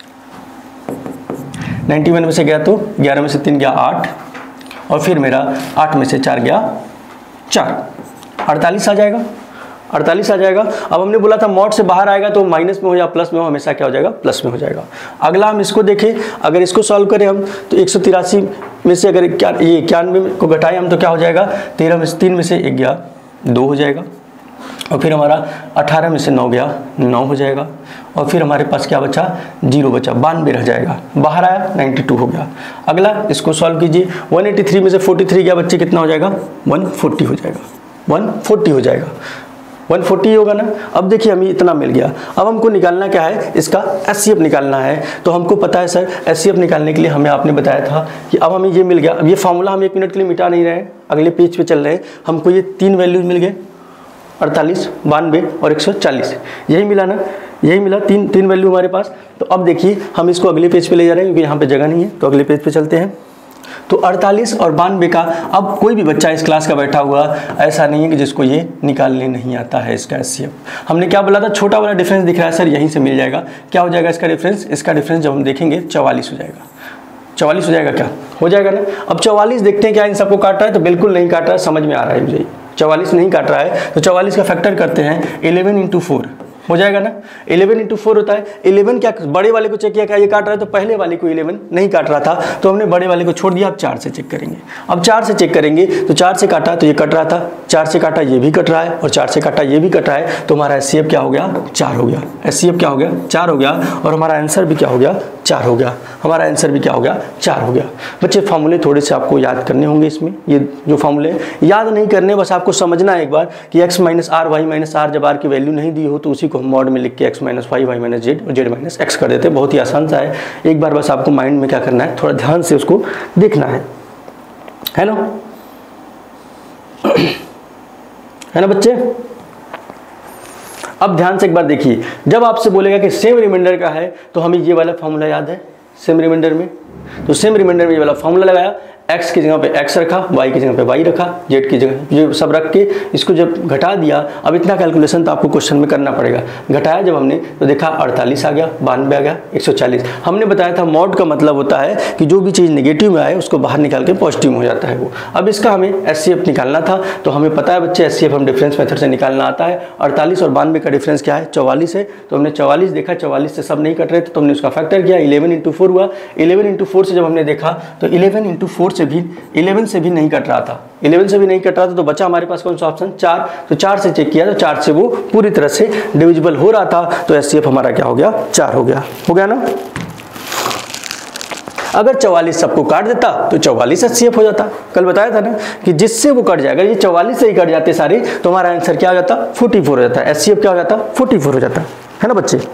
नाइन्टी वन में से गया तो ग्यारह में से तीन गया आठ, और फिर मेरा आठ में से चार गया चार, अड़तालीस आ जाएगा, अड़तालीस आ जाएगा। अब हमने बोला था मॉड से बाहर आएगा तो माइनस में हो या प्लस में हो, हमेशा क्या हो जाएगा, प्लस में हो जाएगा। अगला हम इसको देखें, अगर इसको सॉल्व करें हम तो एक सौ तिरासी में से अगर क्या ये इक्यानवे को घटाएं हम तो क्या हो जाएगा, तेरह में से तीन में से एक गया दो हो जाएगा, और फिर हमारा अठारह में से नौ गया नौ हो जाएगा, और फिर हमारे पास क्या बचा, जीरो बचा, बानवे रह जाएगा, बाहर आया नाइन्टी टू हो गया। अगला इसको सॉल्व कीजिए, वन एटी थ्री में से फोर्टी थ्री गया बच्चे, कितना हो जाएगा, वन फोर्टी हो जाएगा, वन फोर्टी हो जाएगा, वन फोर्टी होगा ना। अब देखिए हमें इतना मिल गया। अब हमको निकालना क्या है, इसका एच सी एफ निकालना है। तो हमको पता है सर एच सी एफ निकालने के लिए हमें आपने बताया था कि अब हमें ये मिल गया। अब ये फार्मूला हम एक मिनट के लिए मिटा नहीं रहे हैं, अगले पेज पे चल रहे हैं। हमको ये तीन वैल्यूज मिल गए, अड़तालीस, बानवे और एक सौ चालीस, यही मिला ना, यही मिला, तीन तीन वैल्यू हमारे पास। तो अब देखिए हम इसको अगले पेज पे ले जा रहे हैं क्योंकि यहाँ पे जगह नहीं है, तो अगले पेज पे चलते हैं। तो अड़तालीस और बानवे का, अब कोई भी बच्चा इस क्लास का बैठा हुआ ऐसा नहीं है कि जिसको ये निकालने नहीं आता है इसका एच सी एफ। हमने क्या बोला था, छोटा वाला डिफरेंस दिख रहा है सर, यहीं से मिल जाएगा। क्या हो जाएगा इसका डिफरेंस, इसका डिफरेंस जब हम देखेंगे चवालीस हो जाएगा, चवालीस हो जाएगा, क्या हो जाएगा ना। अब चवालीस देखते हैं क्या इन सबको काट रहा है, तो बिल्कुल नहीं काट रहा है, समझ में आ रहा है मुझे, चवालीस नहीं काट रहा है। तो चवालीस का फैक्टर करते हैं, इलेवन इंटू फोर हो जाएगा ना, इलेवन इंटू फोर होता है। इलेवन क्या, बड़े वाले को चेक किया क्या ये काट रहा है, तो पहले वाले को इलेवन नहीं काट रहा था, तो हमने बड़े वाले को छोड़ दिया। अब चार से चेक करेंगे, अब चार से चेक करेंगे तो चार से काटा तो ये कट रहा था, चार से काटा ये भी कट रहा है, और चार से काटा ये भी कट रहा है। तो हमारा एच सी एफ क्या हो गया, चार हो गया, एच सी एफ क्या हो गया, चार हो गया, और हमारा आंसर भी क्या हो गया, चार हो गया, हमारा आंसर भी क्या हो गया, चार हो गया। बच्चे फार्मूले थोड़े से आपको याद करने होंगे इसमें, ये जो फार्मूले याद नहीं करने, बस आपको समझना है एक बार कि x minus R, y minus R, जब आर की वैल्यू नहीं दी हो तो उसी को मॉड में लिख के x minus y y minus z और जेड माइनस एक्स कर देते हैं। बहुत ही आसान सा है, एक बार बस आपको माइंड में क्या करना है, थोड़ा ध्यान से उसको देखना है, है ना, है ना बच्चे। अब ध्यान से एक बार देखिए, जब आपसे बोलेगा कि सेम रिमाइंडर का है तो हमें ये वाला फॉर्मूला याद है सेम रिमाइंडर में, तो सेम रिमाइंडर में ये वाला फॉर्मूला लगाया, x की जगह पे x रखा, y की जगह पे y रखा, z की जगह ये सब रख के इसको जब घटा दिया, अब इतना कैलकुलेशन तो आपको क्वेश्चन में करना पड़ेगा। घटाया जब हमने तो देखा अड़तालीस आ गया, बानवे आ गया, एक सौ चालीस। हमने बताया था मॉड का मतलब होता है कि जो भी चीज़ नेगेटिव में आए उसको बाहर निकाल के पॉजिटिव में हो जाता है वो। अब इसका हमें एस सी एफ निकालना था, तो हमें पता है बच्चे एस सी एफ हम डिफरेंस मेथड से निकालना आता है। अड़तालीस और बानवे का डिफरेंस क्या है, चौवालीस है, तो हमने चौवालीस देखा, चौवालीस से सब नहीं कट रहे थे तो हमने उसका फैक्टर किया, इलेवन इंटू फोर हुआ। इलेवन इंटू फोर से जब हमने देखा तो इलेवन इंटू फोर से भी इलेवन से भी नहीं कट रहा था, इलेवन से भी नहीं कट रहा था, तो बचा हमारे पास कौन सा ऑप्शन, चार। तो चार से चेक किया तो चार से वो पूरी तरह से डिविजिबल हो रहा था, तो एस सी एफ हमारा क्या हो गया, चार हो गया, हो गया ना। अगर चौवालीस सबको काट देता तो चौवालीस एस सी एफ हो जाता। कल बताया था ना कि जिससे वो कट जाएगा, ये चौवालीस से ही कट जाते सारे, तो हमारा आंसर क्या हो जाता, फोर्टी फोर हो जाता, एस सी एफ क्या हो जाता, फोर्टी फोर हो जाता, है ना बच्चे।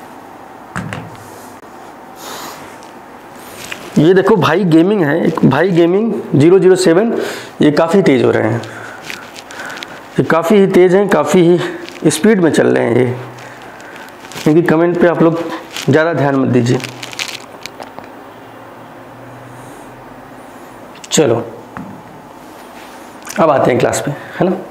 ये देखो भाई गेमिंग है, भाई गेमिंग जीरो जीरो सेवन, ये काफ़ी तेज़ हो रहे हैं, ये काफ़ी ही तेज़ हैं, काफ़ी ही स्पीड में चल रहे हैं ये, क्योंकि कमेंट पे आप लोग ज़्यादा ध्यान मत दीजिए। चलो अब आते हैं क्लास पे, है ना।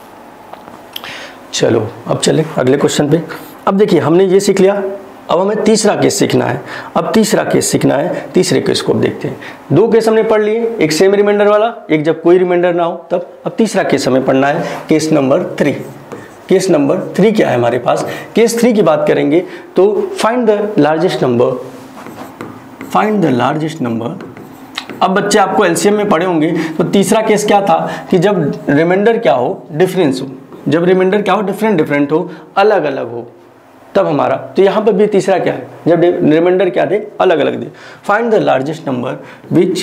चलो अब चले अगले क्वेश्चन पे। अब देखिए हमने ये सीख लिया, अब हमें तीसरा केस सीखना है। अब तीसरा केस सीखना है, तीसरे केस को अब देखते हैं। दो केस हमने पढ़ लिए, एक सेम रिमाइंडर वाला, एक जब कोई रिमाइंडर ना हो तब। अब तीसरा केस हमें पढ़ना है, case number three. Case number three क्या है हमारे पास, केस थ्री की बात करेंगे तो find the largest number, find the largest number. अब बच्चे आपको एलसीएम में पढ़े होंगे, तो तीसरा केस क्या था कि जब रिमाइंडर क्या हो, डिफरेंस हो, जब रिमाइंडर क्या हो, डिफरेंट डिफरेंट हो, अलग अलग हो, तब हमारा। तो यहाँ पर भी तीसरा क्या है, जब रिमाइंडर क्या दे, अलग अलग दे। Find the largest number which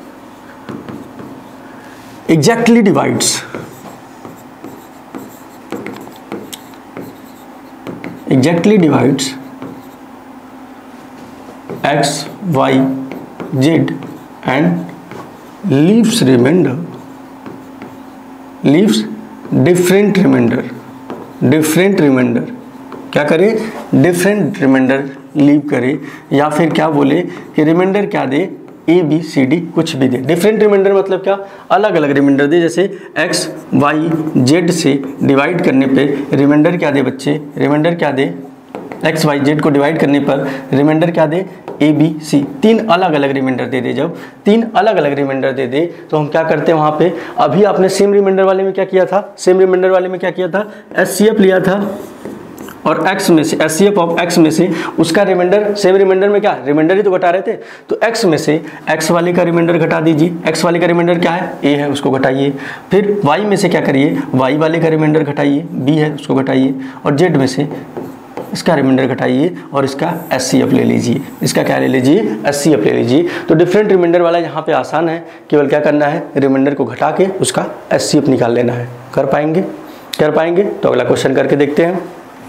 exactly divides, exactly divides x y z and leaves remainder, leaves different remainder, different remainder क्या करे, डिफरेंट रिमाइंडर लीव करे, या फिर क्या बोले कि रिमाइंडर क्या दे, ए बी सी डी कुछ भी दे। डिफरेंट रिमाइंडर मतलब क्या, अलग अलग रिमाइंडर दे। जैसे एक्स वाई जेड से डिवाइड करने पे रिमाइंडर क्या दे बच्चे, रिमाइंडर क्या दे, एक्स वाई जेड को डिवाइड करने पर रिमाइंडर क्या दे, ए बी सी। तीन अलग अलग रिमाइंडर दे दे, जब तीन अलग अलग रिमाइंडर दे दे तो हम क्या करते हैं वहाँ पे। अभी आपने सेम रिमाइंडर वाले में क्या किया था, सेम रिमाइंडर वाले में क्या किया था, एस सी एफ लिया था और x में से S C F of x में से उसका रिमाइंडर, सेम रिमाइंडर में क्या रिमाइंडर ही तो घटा रहे थे, तो x में से x वाले का रिमाइंडर घटा दीजिए। x वाले का रिमाइंडर क्या है, a है, उसको घटाइए। फिर y में से क्या करिए, y वाले का रिमाइंडर घटाइए, b है उसको घटाइए, और z में से इसका रिमाइंडर घटाइए और इसका एस सी एफ ले लीजिए, इसका क्या ले लीजिए, एस सी एफ ले लीजिए। तो डिफरेंट रिमाइंडर वाला यहाँ पे आसान है, केवल क्या करना है, रिमाइंडर को घटा के उसका एस सी एफ निकाल लेना है। कर पाएंगे, कर पाएंगे। तो अगला क्वेश्चन करके देखते हैं।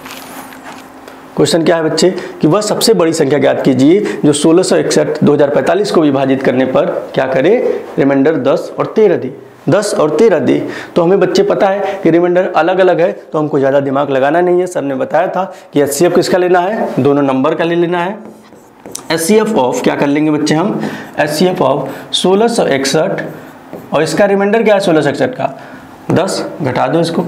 क्वेश्चन क्या है बच्चे कि वह सबसे बड़ी संख्या ज्ञात कीजिए जो सोलह सौ इकसठ दो हज़ार पैंतालीस को विभाजित करने पर क्या करे, रिमाइंडर दस और तेरह दे, दस और तेरह दे। तो हमें बच्चे पता है कि रिमाइंडर अलग अलग है, तो हमको ज़्यादा दिमाग लगाना नहीं है। सर ने बताया था कि एच सी एफ किसका लेना है, दोनों नंबर का ले लेना है। एच सी एफ ऑफ क्या कर लेंगे बच्चे हम, एच सी एफ ऑफ सोलह सौ इकसठ और इसका रिमाइंडर क्या है सोलह सौ इकसठ का, दस घटा दो इसको,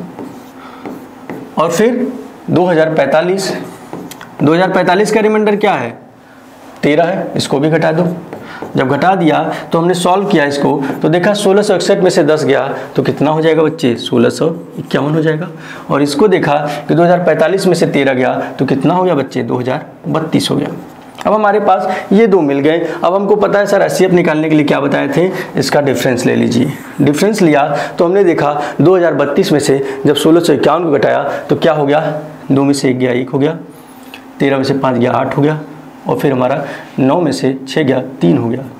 और फिर दो हज़ार पैंतालीस, दो हज़ार पैंतालीस का रिमाइंडर क्या है, तेरह है, इसको भी घटा दो। जब घटा दिया तो हमने सॉल्व किया इसको, तो देखा सोलह सौ इकसठ में से दस गया तो कितना हो जाएगा बच्चे, सोलह सौ इक्यावन हो जाएगा। और इसको देखा कि दो हज़ार पैंतालीस में से तेरह गया तो कितना हो गया बच्चे, दो हज़ार बत्तीस हो गया। अब हमारे पास ये दो मिल गए। अब हमको पता है सर एस सी एफ निकालने के लिए क्या बताए थे, इसका डिफरेंस ले लीजिए। डिफरेंस लिया तो हमने देखा दो हज़ार बत्तीस में से जब सोलह सौ इक्यावन को घटाया तो क्या हो गया, दो में से एक गया एक हो गया, तेरह में से पाँच गया आठ हो गया, और फिर हमारा नौ में से छः गया तीन हो गया,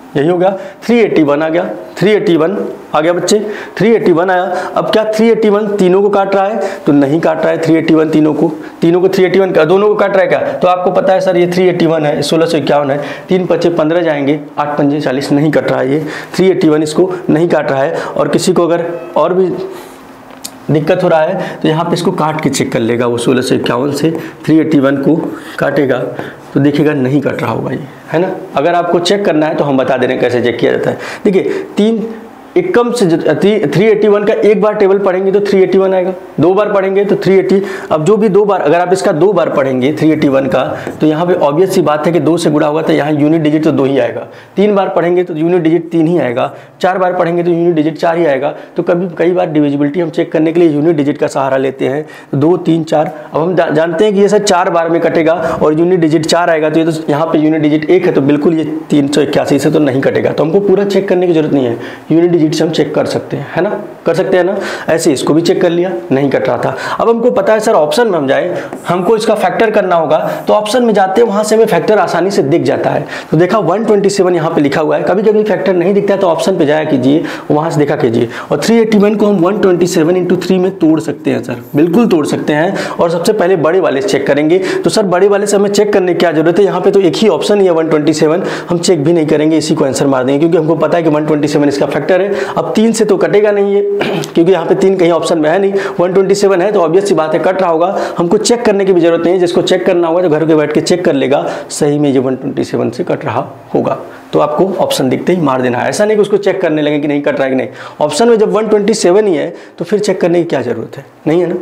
यही हो गया, थ्री एटी वन आ गया, थ्री एटी वन आ गया बच्चे, थ्री एटी वन आया। अब क्या थ्री एटी वन तीनों को काट रहा है? तो नहीं काट रहा है थ्री एटी वन तीनों को, तीनों को थ्री एटी वन का दोनों को काट रहा है क्या? तो आपको पता है सर ये थ्री एटी वन है, सोलह सौ इक्यावन है, तीन पच्चे पंद्रह जाएंगे, आठ पंजे चालीस, नहीं कट रहा है ये थ्री एटी वन, इसको नहीं काट रहा है। और किसी को अगर और भी दिक्कत हो रहा है तो यहाँ पे इसको काट के चेक कर लेगा, वो सोलह सौ इक्यावन से थ्री एटी वन को काटेगा तो देखिएगा नहीं कट रहा होगा ये, है ना। अगर आपको चेक करना है तो हम बता दे रहे हैं कैसे चेक किया जाता है। देखिए तीन एक कम से थ्री एटी वन का एक बार टेबल पढ़ेंगे तो थ्री एटी वन आएगा, दो बार पढ़ेंगे तो थ्री एटी, अब जो भी दो बार अगर आप इसका दो बार पढ़ेंगे थ्री एटी वन का तो यहाँ पे ऑब्वियस सी बात है कि दो से गुणा होगा तो यहाँ यूनिट डिजिट तो दो ही आएगा, तीन बार पढ़ेंगे तो यूनिट डिजिट तीन ही आएगा, चार बार पढ़ेंगे तो यूनिट डिजिट चार ही आएगा। तो कभी कई बार डिविजिबिलिटी हम चेक करने के लिए यूनिट डिजिट का सहारा लेते हैं, तो दो तीन चार। अब हम जानते हैं कि ये सर चार बार में कटेगा और यूनिट डिजिट चार आएगा, तो ये तो यहाँ पे यूनिट डिजिट एक है तो बिल्कुल ये तीन सौ इक्यासी से तो नहीं कटेगा। तो हमको पूरा चेक करने की जरूरत नहीं है, यूनिट डिजिट से हम चेक कर सकते हैं, है ना, कर सकते हैं ना। ऐसे इसको भी चेक कर लिया, नहीं कट रहा था। अब हमको पता है सर ऑप्शन में हम जाए, हमको इसका फैक्टर करना होगा, तो ऑप्शन में जाते हैं वहां से हमें फैक्टर आसानी से दिख जाता है। तो देखा वन ट्वेंटी सेवन यहाँ पे लिखा हुआ है, कभी कभी फैक्टर नहीं दिखता है तो ऑप्शन पे जाया कीजिए, वहां से देखा कीजिए। और थ्री एटी वन को हम one twenty seven into three में तोड़ सकते हैं सर, बिल्कुल तोड़ सकते हैं। और सबसे पहले बड़े वाले से चेक करेंगे। तो सर बड़े वाले से हमें चेक करने की क्या जरूरत है, यहाँ पे तो एक ही ऑप्शन ही है वन ट्वेंटी सेवन, हम चेक भी नहीं करेंगे, इसी को आंसर मार देंगे क्योंकि हमको पता है कि वन ट्वेंटी सेवन इसका फैक्टर है। अब तीन से तो कटेगा नहीं है क्योंकि यहाँ पे तीन कहीं ऑप्शन में है नहीं, वन ट्वेंटी सेवन है तो ऑब्वियस सी बात है कट रहा होगा। हमको चेक करने की भी जरूरत नहीं है, जिसको चेक करना होगा तो घर के बैठ के चेक कर लेगा सही में ये वन ट्वेंटी सेवन से कट रहा होगा। तो आपको ऑप्शन दिखते ही मार देना है, ऐसा नहीं कि उसको चेक करने लगे कि नहीं कट रहा है कि नहीं। ऑप्शन में जब वन ट्वेंटी सेवन ही है तो फिर चेक करने की क्या जरूरत है, नहीं है ना,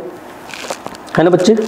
है ना बच्चे।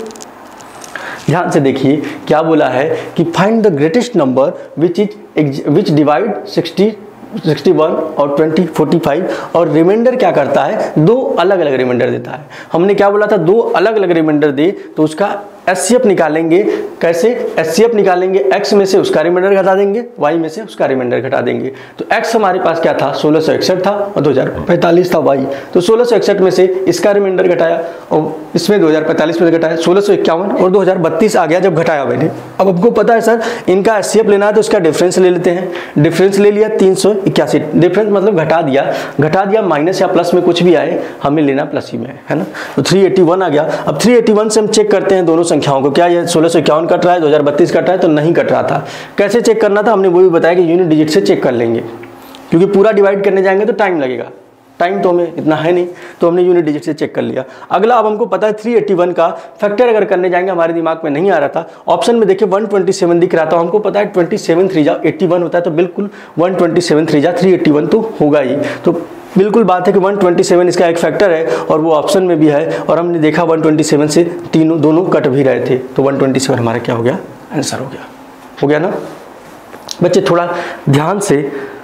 ध्यान से देखिए क्या बोला है कि find the greatest number which is which divide sixty sixty one और ट्वेंटी फोर्टी फाइव, और रिमाइंडर क्या करता है, दो अलग अलग रिमाइंडर देता है। हमने क्या बोला था, दो अलग अलग रिमाइंडर दे तो उसका एचसीएफ निकालेंगे। कैसे एचसीएफ निकालेंगे, एक्स में से उसका रिमाइंडर घटा देंगे, वाई में से उसका रिमाइंडर घटा देंगे। तो एक्स हमारे पास क्या था, सोलह सौ इकसठ था और दो हज़ार पैंतालीस था वाई। तो सोलह सौ इकसठ में से इसका रिमाइंडर घटाया और इसमें दो हज़ार पैंतालीस में घटाया, सोलह सौ इक्यावन और दो हज़ार बत्तीस आ गया जब घटाया मैंने। अब हमको पता है सर इनका एचसीएफ लेना है तो इसका डिफरेंस ले लेते हैं। डिफरेंस ले लिया तीन सौ इक्यासी, डिफरेंस मतलब घटा दिया, घटा दिया माइनस या प्लस में कुछ भी आए हमें लेना प्लस ही में, है ना। तो थ्री एटी वन आ गया। अब थ्री एटी वन से हम चेक करते हैं दोनों संख्याओं को, क्या ये सोलह सौ इक्यावन कट रहा है, दो हज़ार बत्तीस कट रहा है, तो नहीं कट रहा था। कैसे चेक करना था, हमने वो भी बताया कि यूनिट डिजिट से चेक कर लेंगे, क्योंकि पूरा डिवाइड करने जाएंगे तो टाइम लगेगा, टाइम तो हमें इतना है नहीं, तो हमने यूनिट डिजिट से चेक कर लिया। अगला अब हमको पता है थ्री एटी वन का फैक्टर अगर करने जाएंगे, हमारे दिमाग में नहीं आ रहा था, ऑप्शन में देखिए वन ट्वेंटी सेवन दिख रहा था, हमको पता है ट्वेंटी सेवन थ्री जा एट्टी वन होता है, तो बिल्कुल वन ट्वेंटी सेवन थ्री जा थ्री एटी वन तो होगा ही। तो बिल्कुल बात है कि वन ट्वेंटी सेवन इसका एक फैक्टर है और वो ऑप्शन में भी है, और हमने देखा वन ट्वेंटी सेवन से तीनों दोनों कट भी रहे थे, तो वन ट्वेंटी सेवन हमारा क्या हो गया, आंसर हो गया। हो गया ना बच्चे, थोड़ा ध्यान से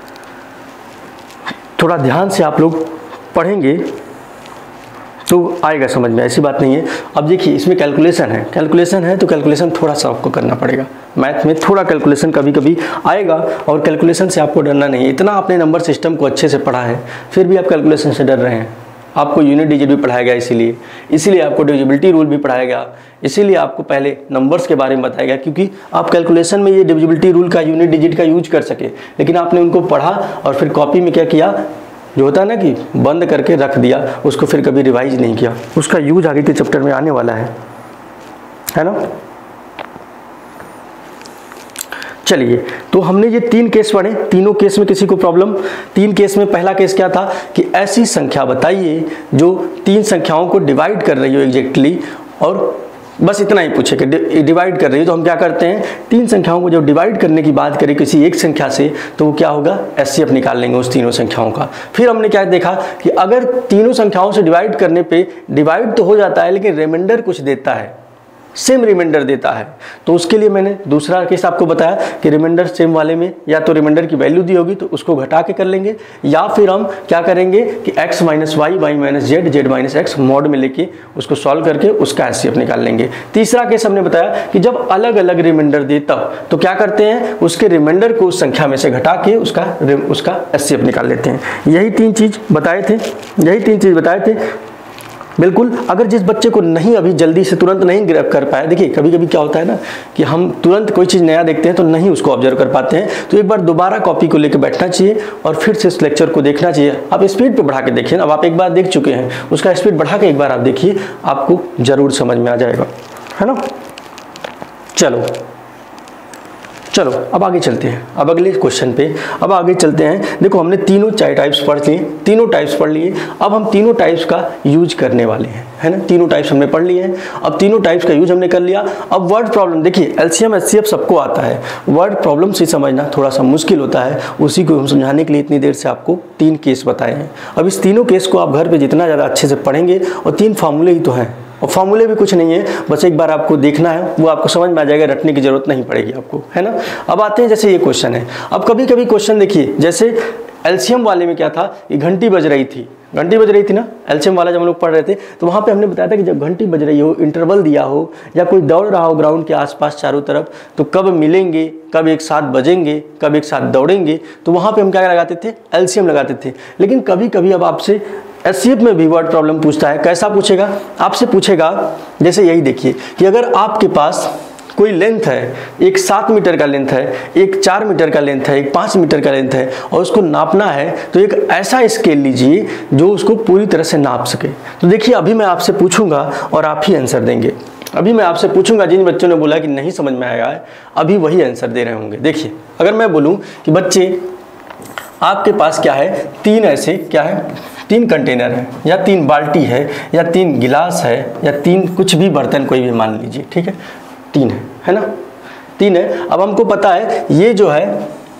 थोड़ा ध्यान से आप लोग पढ़ेंगे तो आएगा समझ में, ऐसी बात नहीं है। अब देखिए इसमें कैलकुलेशन है, कैलकुलेशन है तो कैलकुलेशन थोड़ा सा आपको करना पड़ेगा। मैथ में थोड़ा कैलकुलेशन कभी कभी आएगा और कैलकुलेशन से आपको डरना नहीं है। इतना आपने नंबर सिस्टम को अच्छे से पढ़ा है फिर भी आप कैलकुलेशन से डर रहे हैं। आपको यूनिट डिजिट भी पढ़ाया गया, इसीलिए इसीलिए आपको डिविजिबिलिटी रूल भी पढ़ाया गया, इसीलिए आपको पहले नंबर्स के बारे में बताया गया, क्योंकि आप कैलकुलेशन में ये डिविजिबिलिटी रूल का यूनिट डिजिट का यूज कर सके। लेकिन आपने उनको पढ़ा और फिर कॉपी में क्या किया, जो होता है ना कि बंद करके रख दिया, उसको फिर कभी रिवाइज नहीं किया। उसका यूज आगे के चैप्टर में आने वाला है, है ना। चलिए, तो हमने ये तीन केस पढ़े, तीनों केस में किसी को प्रॉब्लम, तीन केस में पहला केस क्या था कि ऐसी संख्या बताइए जो तीन संख्याओं को डिवाइड कर रही हो एग्जैक्टली, और बस इतना ही पूछे कि डिवाइड कर रही है। तो हम क्या करते हैं, तीन संख्याओं को जब डिवाइड करने की बात करें किसी एक संख्या से, तो वो क्या होगा, एचसीएफ निकाल लेंगे उस तीनों संख्याओं का। फिर हमने क्या देखा कि अगर तीनों संख्याओं से डिवाइड करने पे डिवाइड तो हो जाता है लेकिन रिमाइंडर कुछ देता है, सेम रिमाइंडर देता है, तो उसके लिए मैंने दूसरा केस आपको बताया कि रिमाइंडर सेम वाले में या तो रिमाइंडर की वैल्यू दी होगी तो उसको घटा के कर लेंगे, या फिर हम क्या करेंगे कि x minus y, y minus z, z minus x mod में लेके उसको सॉल्व करके उसका एचसीएफ निकाल लेंगे। तीसरा केस हमने बताया कि जब अलग अलग रिमाइंडर दे तब तो क्या करते हैं, उसके रिमाइंडर को उस संख्या में से घटा के उसका उसका एचसीएफ निकाल लेते हैं। यही तीन चीज बताए थे, यही तीन चीज बताए थे बिल्कुल। अगर जिस बच्चे को नहीं अभी जल्दी से तुरंत नहीं ग्रैब कर पाए, देखिए कभी कभी क्या होता है ना कि हम तुरंत कोई चीज़ नया देखते हैं तो नहीं उसको ऑब्जर्व कर पाते हैं, तो एक बार दोबारा कॉपी को लेकर बैठना चाहिए और फिर से इस लेक्चर को देखना चाहिए। आप स्पीड पे बढ़ा के देखिए, अब आप एक बार देख चुके हैं, उसका स्पीड बढ़ा के एक बार आप देखिए, आपको ज़रूर समझ में आ जाएगा, है ना। चलो चलो अब आगे चलते हैं, अब अगले क्वेश्चन पे अब आगे चलते हैं। देखो हमने तीनों चार टाइप्स पढ़ लिए, तीनों टाइप्स पढ़ लिए, अब हम तीनों टाइप्स का यूज करने वाले हैं, है ना। तीनों टाइप्स हमने पढ़ लिए हैं, अब तीनों टाइप्स का यूज हमने कर लिया। अब वर्ड प्रॉब्लम, देखिए एलसीएम एचसीएफ सबको आता है, वर्ड प्रॉब्लम से समझना थोड़ा सा मुश्किल होता है, उसी को हम समझाने के लिए इतनी देर से आपको तीन केस बताए हैं। अब इस तीनों केस को आप घर पर जितना ज़्यादा अच्छे से पढ़ेंगे, और तीन फार्मूले ही तो हैं, और फार्मूले भी कुछ नहीं है, बस एक बार आपको देखना है, वो आपको समझ में आ जाएगा, रटने की जरूरत नहीं पड़ेगी आपको, है ना। अब आते हैं, जैसे ये क्वेश्चन है, अब कभी कभी क्वेश्चन देखिए, जैसे एलसीएम वाले में क्या था, ये घंटी बज रही थी, घंटी बज रही थी ना, एलसीएम वाला जब हम लोग पढ़ रहे थे तो वहाँ पे हमने बताया था कि जब घंटी बज रही हो, इंटरवल दिया हो, या कोई दौड़ रहा हो ग्राउंड के आसपास चारों तरफ, तो कब मिलेंगे, कब एक साथ बजेंगे, कब एक साथ दौड़ेंगे, तो वहाँ पे हम क्या लगाते थे, एलसीएम लगाते थे। लेकिन कभी कभी अब आपसे एचसीएफ में भी वर्ड प्रॉब्लम पूछता है। कैसा पूछेगा, आपसे पूछेगा, जैसे यही देखिए कि अगर आपके पास कोई लेंथ है, एक सात मीटर का लेंथ है, एक चार मीटर का लेंथ है, एक पाँच मीटर का लेंथ है, और उसको नापना है, तो एक ऐसा स्केल लीजिए जो उसको पूरी तरह से नाप सके। तो देखिए अभी मैं आपसे पूछूंगा और आप ही आंसर देंगे। अभी मैं आपसे पूछूंगा, जिन बच्चों ने बोला कि नहीं समझ में आएगा, अभी वही आंसर दे रहे होंगे। देखिए अगर मैं बोलूँ कि बच्चे आपके पास क्या है, तीन ऐसे क्या है, तीन कंटेनर है, या तीन बाल्टी है, या तीन गिलास है, या तीन कुछ भी बर्तन कोई भी मान लीजिए, ठीक है, तीन है, है ना, तीन है। अब हमको पता है ये जो है,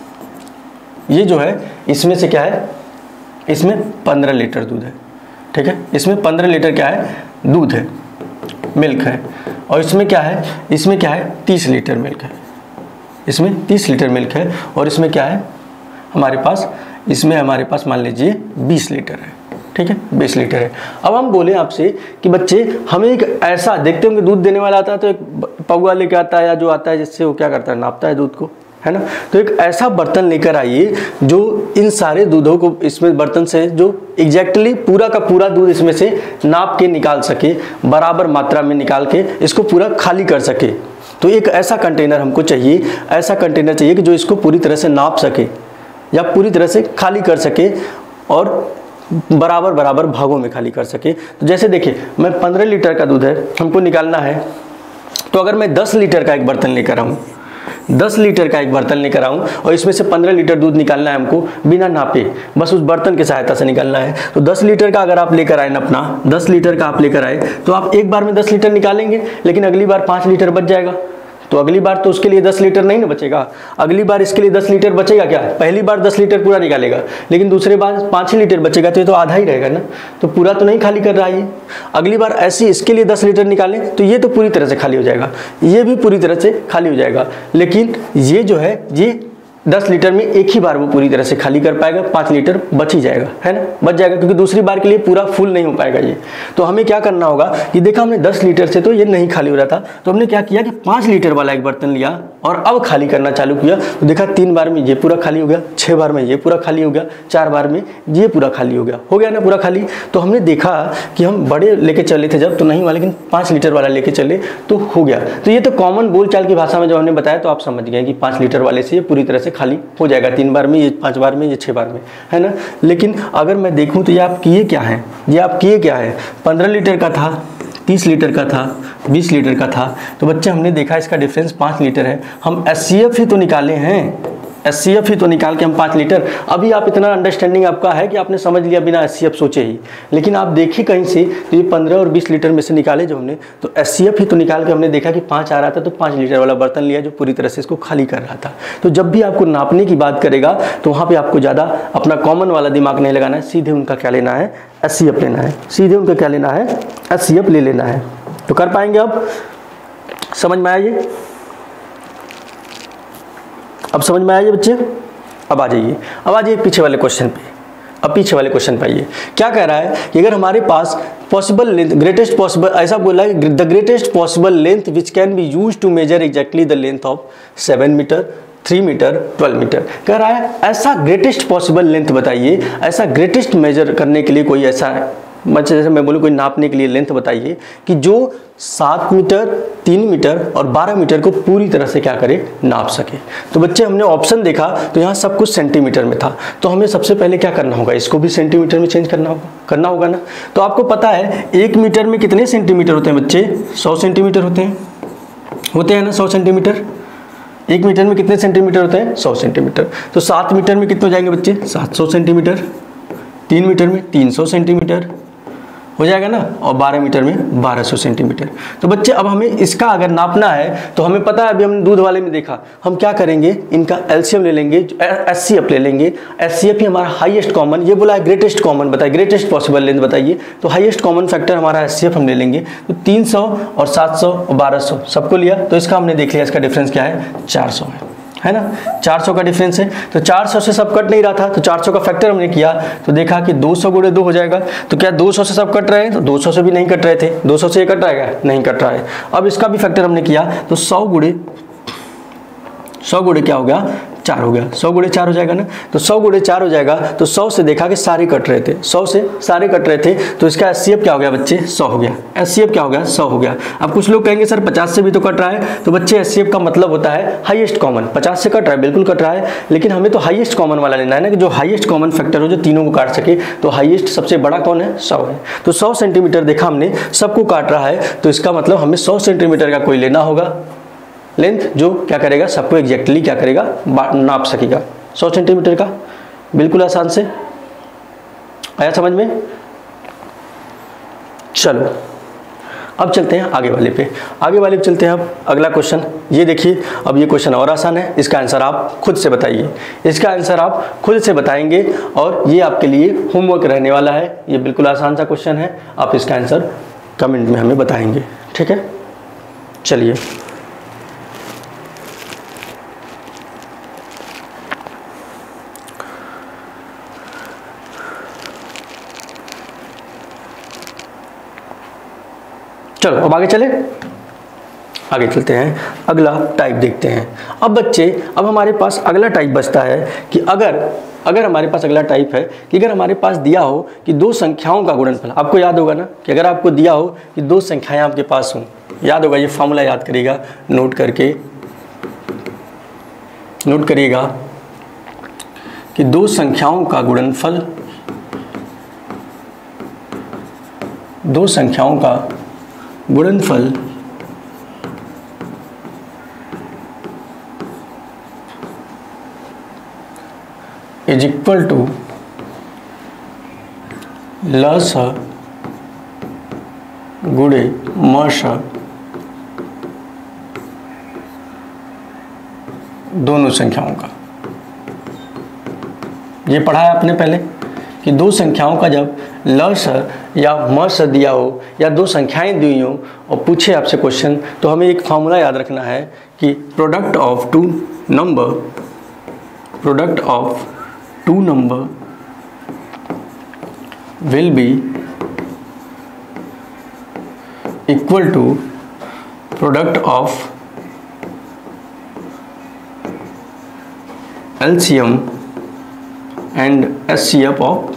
ये जो है इसमें से क्या है, इसमें पंद्रह लीटर दूध है, ठीक है, इसमें पंद्रह लीटर क्या है, दूध है, मिल्क है, और इसमें क्या है, इसमें क्या है, तीस लीटर मिल्क है, इसमें तीस लीटर मिल्क है, और इसमें क्या है हमारे पास, इसमें हमारे पास मान लीजिए बीस लीटर है, ठीक है, बीस लीटर है। अब हम बोले आपसे कि बच्चे हमें एक ऐसा, देखते होंगे दूध देने वाला आता है तो एक पौवा लेके आता है, या जो आता है जिससे वो क्या करता है, नापता है दूध को, है ना। तो एक ऐसा बर्तन लेकर आइए जो इन सारे दूधों को इसमें बर्तन से जो एग्जैक्टली पूरा का पूरा दूध इसमें से नाप के निकाल सके, बराबर मात्रा में निकाल के इसको पूरा खाली कर सके। तो एक ऐसा कंटेनर हमको चाहिए, ऐसा कंटेनर चाहिए कि जो इसको पूरी तरह से नाप सके या पूरी तरह से खाली कर सके, और बराबर बराबर भागों में खाली कर सके। तो जैसे देखिए मैं पंद्रह लीटर का दूध है हमको निकालना है, तो अगर मैं दस लीटर का एक बर्तन लेकर आऊँ, दस लीटर का एक बर्तन लेकर आऊँ और इसमें से पंद्रह लीटर दूध निकालना है हमको बिना नापे, बस उस बर्तन की सहायता से निकालना है। तो दस लीटर का अगर आप लेकर आए ना, अपना दस लीटर का आप लेकर आए, तो आप एक बार में दस लीटर निकालेंगे, लेकिन अगली बार पाँच लीटर बच जाएगा। तो अगली बार तो उसके लिए दस लीटर नहीं ना बचेगा, अगली बार इसके लिए दस लीटर बचेगा क्या, पहली बार दस लीटर पूरा निकालेगा, लेकिन दूसरे बार पाँच ही लीटर बचेगा, तो ये तो आधा ही रहेगा ना, तो पूरा तो नहीं खाली कर रहा है ये। अगली बार ऐसे इसके लिए दस लीटर निकालें तो ये तो पूरी तरह से खाली हो जाएगा, ये भी पूरी तरह से खाली हो जाएगा, लेकिन ये जो है ये दस लीटर में एक ही बार वो पूरी तरह से खाली कर पाएगा, पाँच लीटर बच ही जाएगा, है ना, बच जाएगा, क्योंकि दूसरी बार के लिए पूरा फुल नहीं हो पाएगा ये। तो हमें क्या करना होगा कि देखा हमने दस लीटर से तो ये नहीं खाली हो रहा था, तो हमने क्या किया कि पाँच लीटर वाला एक बर्तन लिया और अब खाली करना चालू किया। तो देखा तीन बार में ये पूरा खाली हो गया, छः बार में ये पूरा खाली हो गया, चार बार में ये पूरा खाली हो गया, हो गया ना पूरा खाली। तो हमने देखा कि हम बड़े लेके चले थे जब तो नहीं हुआ, लेकिन पाँच लीटर वाला लेके चले तो हो गया। तो ये तो कॉमन बोलचाल की भाषा में जब हमने बताया तो आप समझ गए कि पाँच लीटर वाले से ये पूरी तरह से खाली हो जाएगा, तीन बार में, ये पाँच बार में, ये छः बार में, है ना। लेकिन अगर मैं देखूँ तो ये आप किए क्या हैं, ये आप किए क्या है, पंद्रह लीटर का था, तीस लीटर का था, बीस लीटर का था, तो बच्चे हमने देखा इसका डिफरेंस पाँच लीटर है। हम एस सी एफ ही तो निकाले हैं, एस सी एफ ही तो निकाल के हम पाँच लीटर, अभी आप इतना अंडरस्टैंडिंग आपका है कि आपने समझ लिया बिना एस सी एफ सोचे ही। लेकिन आप देखिए कहीं से तो ये पंद्रह और बीस लीटर में से निकाले जो हमने, तो एस सी एफ ही तो निकाल के हमने देखा कि पाँच आ रहा था, तो पाँच लीटर वाला बर्तन लिया जो पूरी तरह से इसको खाली कर रहा था। तो जब भी आपको नापने की बात करेगा तो वहाँ पर आपको ज़्यादा अपना कॉमन वाला दिमाग नहीं लगाना है, सीधे उनका क्या लेना है, एस सी एफ लेना है, सीधे उनका क्या लेना है, एस सी एफ ले लेना है। तो कर पाएंगे, अब समझ में आया ये, अब समझ में आया ये बच्चे। अब आ जाइए, अब आ जाइए पीछे वाले क्वेश्चन पे। अब पीछे वाले क्वेश्चन पे आइए, क्या कह रहा है कि अगर हमारे पास पॉसिबल लेंथ, ग्रेटेस्ट पॉसिबल, ऐसा बोला है the greatest possible length which can be use to measure exactly the length of seven metre, three metre, twelve metre. कह रहा है ऐसा ग्रेटेस्ट पॉसिबल लेंथ बताइए, ऐसा ग्रेटेस्ट मेजर करने के लिए कोई ऐसा बच्चे जैसे मैं बोलूँ कोई नापने के लिए लेंथ बताइए कि जो सात मीटर, तीन मीटर और बारह मीटर को पूरी तरह से क्या करे, नाप सके। तो बच्चे हमने ऑप्शन देखा तो यहाँ सब कुछ सेंटीमीटर में था, तो हमें सबसे पहले क्या करना होगा, इसको भी सेंटीमीटर में चेंज करना होगा करना होगा ना। तो आपको पता है एक मीटर में कितने सेंटीमीटर होते हैं बच्चे, सौ सेंटीमीटर होते हैं होते हैं ना सौ सेंटीमीटर। एक मीटर में कितने सेंटीमीटर होते हैं, सौ सेंटीमीटर। तो सात मीटर में कितने हो जाएंगे बच्चे, सात सौ सेंटीमीटर। तीन मीटर में तीन सौ सेंटीमीटर हो जाएगा ना, और बारह मीटर में बारह सौ सेंटीमीटर। तो बच्चे अब हमें इसका अगर नापना है तो हमें पता है, अभी हमने दूध वाले में देखा, हम क्या करेंगे, इनका एलसीएम ले लेंगे, एचसीएफ ले लेंगे। एचसीएफ ही हमारा हाईएस्ट कॉमन, ये बोला है ग्रेटेस्ट कॉमन, बताइए ग्रेटेस्ट पॉसिबल लेंथ बताइए। तो हाईएस्ट कॉमन फैक्टर हमारा एचसीएफ हम ले लेंगे। तो तीन सौ और सात सौ और बारह सौ सबको लिया, तो इसका हमने देख लिया, इसका डिफरेंस क्या है, चार सौ है है ना, चार सौ का डिफरेंस है। तो चार सौ से सब कट नहीं रहा था, तो चार सौ का फैक्टर हमने किया तो देखा कि दो सौ गुणे दो हो जाएगा। तो क्या दो सौ से सब कट रहे हैं, तो दो सौ से भी नहीं कट रहे थे, दो सौ से ये कट रहा है, नहीं कट रहा है। अब इसका भी फैक्टर हमने किया तो सौ गुणे सौ गुणे क्या हो गया, चार हो गया, सौ गुणे चार हो जाएगा ना। तो सौ गुणे चार हो जाएगा, तो सौ से देखा कि सारे कट रहे थे, सौ से सारे कट रहे थे, तो इसका एचसीएफ क्या हो गया बच्चे, सौ हो गया। एचसीएफ क्या हो गया, सौ हो गया। अब कुछ लोग कहेंगे सर पचास से भी तो कट रहा है, तो बच्चे एचसीएफ का मतलब होता है हाईएस्ट कॉमन। पचास से कट रहा है, बिल्कुल कट रहा है, लेकिन हमें तो हाईएस्ट कॉमन वाला लेना है ना, कि जो हाईएस्ट कॉमन फैक्टर हो, जो तीनों को काट सके। तो हाईएस्ट सबसे बड़ा कौन है, सौ है। तो सौ सेंटीमीटर देखा हमने, सबको काट रहा है, तो इसका मतलब हमें सौ सेंटीमीटर का कोई लेना होगा लेंथ, जो क्या करेगा, सबको एग्जैक्टली क्या करेगा, नाप सकेगा। सौ सेंटीमीटर का, बिल्कुल आसान से आया समझ में। चलो अब चलते हैं आगे वाले पे, आगे वाले पे चलते हैं। अब अगला क्वेश्चन ये देखिए, अब ये क्वेश्चन और आसान है, इसका आंसर आप खुद से बताइए, इसका आंसर आप खुद से बताएंगे और ये आपके लिए होमवर्क रहने वाला है। ये बिल्कुल आसान सा क्वेश्चन है, आप इसका आंसर कमेंट में हमें बताएंगे, ठीक है। चलिए चलो अब आगे चले, आगे चलते हैं, अगला टाइप देखते हैं। अब बच्चे, अब हमारे पास अगला टाइप बचता है कि अगर अगर हमारे पास अगला टाइप है कि अगर हमारे पास दिया हो कि दो संख्याओं का गुणनफल, आपको याद होगा ना कि अगर आपको दिया हो कि दो संख्याएं आपके पास हों, याद होगा, ये फॉर्मूला याद करिएगा, नोट करके नोट करिएगा कि दो संख्याओं का गुणनफल दो संख्याओं का गुणनफल इज इक्वल टू लस गुणे मस दोनों संख्याओं का। ये पढ़ा है आपने पहले कि दो संख्याओं का जब लस या मस दिया हो या दो संख्याएं दी हो और पूछे आपसे क्वेश्चन, तो हमें एक फार्मूला याद रखना है कि product of two number product of two number will be equal to product of LCM and HCF of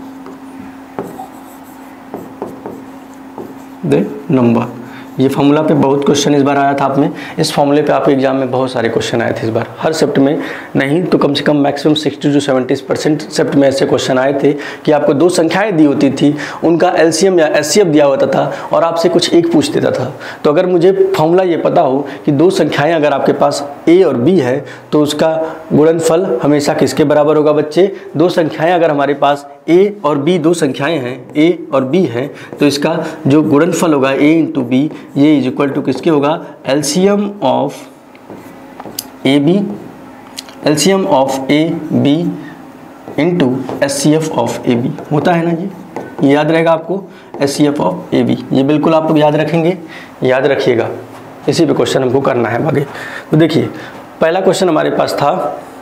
the number. ये फार्मूला पे बहुत क्वेश्चन इस बार आया था आप में, इस फार्मूले पे आपके एग्जाम में बहुत सारे क्वेश्चन आए थे इस बार, हर शिफ्ट में नहीं तो कम से कम maximum sixty to seventy percent shift में ऐसे क्वेश्चन आए थे कि आपको दो संख्याएं दी होती थी, उनका एलसीएम या एचसीएफ दिया होता था और आपसे कुछ एक पूछ देता था। तो अगर मुझे फार्मूला ये पता हो कि दो संख्याएँ अगर आपके पास ए और बी है तो उसका गुणनफल हमेशा किसके बराबर होगा बच्चे, दो संख्याएँ अगर हमारे पास ए और बी दो संख्याएं हैं, ए और बी हैं, तो इसका जो गुणनफल होगा ए इंटू बी, ये इज इक्वल टू किसके होगा, LCM of A B LCM of A B into HCF of A B होता है ना। ये ये याद रहेगा आपको, एचसीएफ ऑफ ए बी, ये बिल्कुल आप लोग याद रखेंगे, याद रखिएगा, इसी पे क्वेश्चन हमको करना है आगे। तो देखिए पहला क्वेश्चन हमारे पास था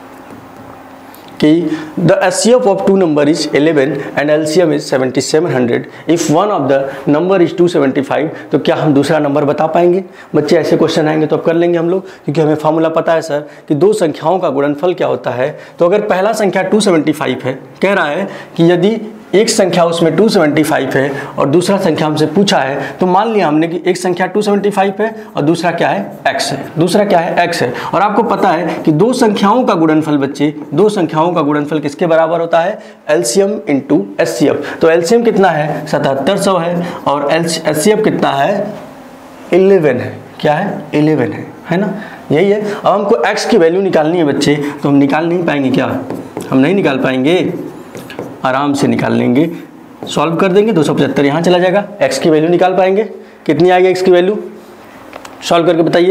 कि the H C F of two number is eleven and L C M is seventy-seven hundred. If one of the number is two seventy-five, तो क्या हम दूसरा नंबर बता पाएंगे? बच्चे ऐसे क्वेश्चन आएंगे तो अब कर लेंगे हम लोग, क्योंकि हमें फार्मूला पता है सर कि दो संख्याओं का गुणनफल क्या होता है। तो अगर पहला संख्या दो सौ पचहत्तर है, कह रहा है कि यदि एक संख्या उसमें टू सेवेंटी फाइव है और दूसरा संख्या हमसे पूछा है, तो मान लिया हमने कि एक संख्या टू सेवेंटी फाइव है और दूसरा क्या है x है, दूसरा क्या है x है। और आपको पता है कि दो संख्याओं का गुणनफल बच्चे, दो संख्याओं का गुणनफल किसके बराबर होता है, एलसीएम इंटू एचसीएफ। तो एलसीएम कितना है सतहत्तर सौ है और एचसीएफ कितना है इलेवन है, क्या है इलेवन है, है ना, यही है। अब हमको x की वैल्यू निकालनी है बच्चे, तो हम निकाल नहीं पाएंगे क्या, हम नहीं निकाल पाएंगे, आराम से निकाल लेंगे, सॉल्व कर देंगे, दो सौ पचहत्तर यहाँ चला जाएगा, x की वैल्यू निकाल पाएंगे, कितनी आएगी x की वैल्यू, सॉल्व करके बताइए,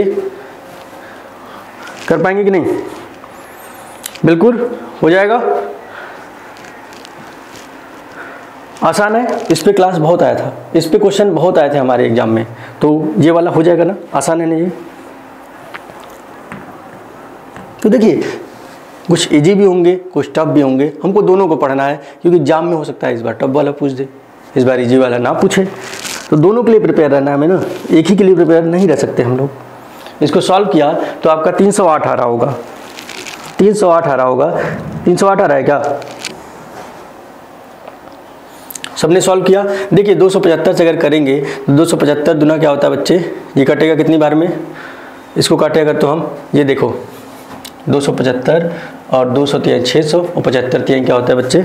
कर पाएंगे कि नहीं, बिल्कुल हो जाएगा, आसान है। इस पे क्लास बहुत आया था, इस पे क्वेश्चन बहुत आए थे हमारे एग्जाम में, तो ये वाला हो जाएगा ना, आसान है ना ये। तो देखिए कुछ इजी भी होंगे, कुछ टफ भी होंगे, हमको दोनों को पढ़ना है, क्योंकि एग्जाम में हो सकता है इस बार टफ वाला पूछ दे, इस बार इजी वाला ना पूछे, तो दोनों के लिए प्रिपेयर रहना है हमें ना, एक ही के लिए प्रिपेयर नहीं रह सकते हम लोग। इसको सॉल्व किया तो आपका तीन सौ आठ आ रहा होगा, तीन सौ आठ आ रहा होगा, तीन सौ आठ आ रहा है क्या, सबने सॉल्व किया। देखिए दो सौ पचहत्तर से अगर करेंगे तो दो सौ पचहत्तर दुना क्या होता है बच्चे, ये कटेगा कितनी बार में, इसको काटेगा तो हम ये देखो दो सौ पचहत्तर और दो सौ तिहाई छः सौ और पचहत्तर तिहाई क्या होता है बच्चे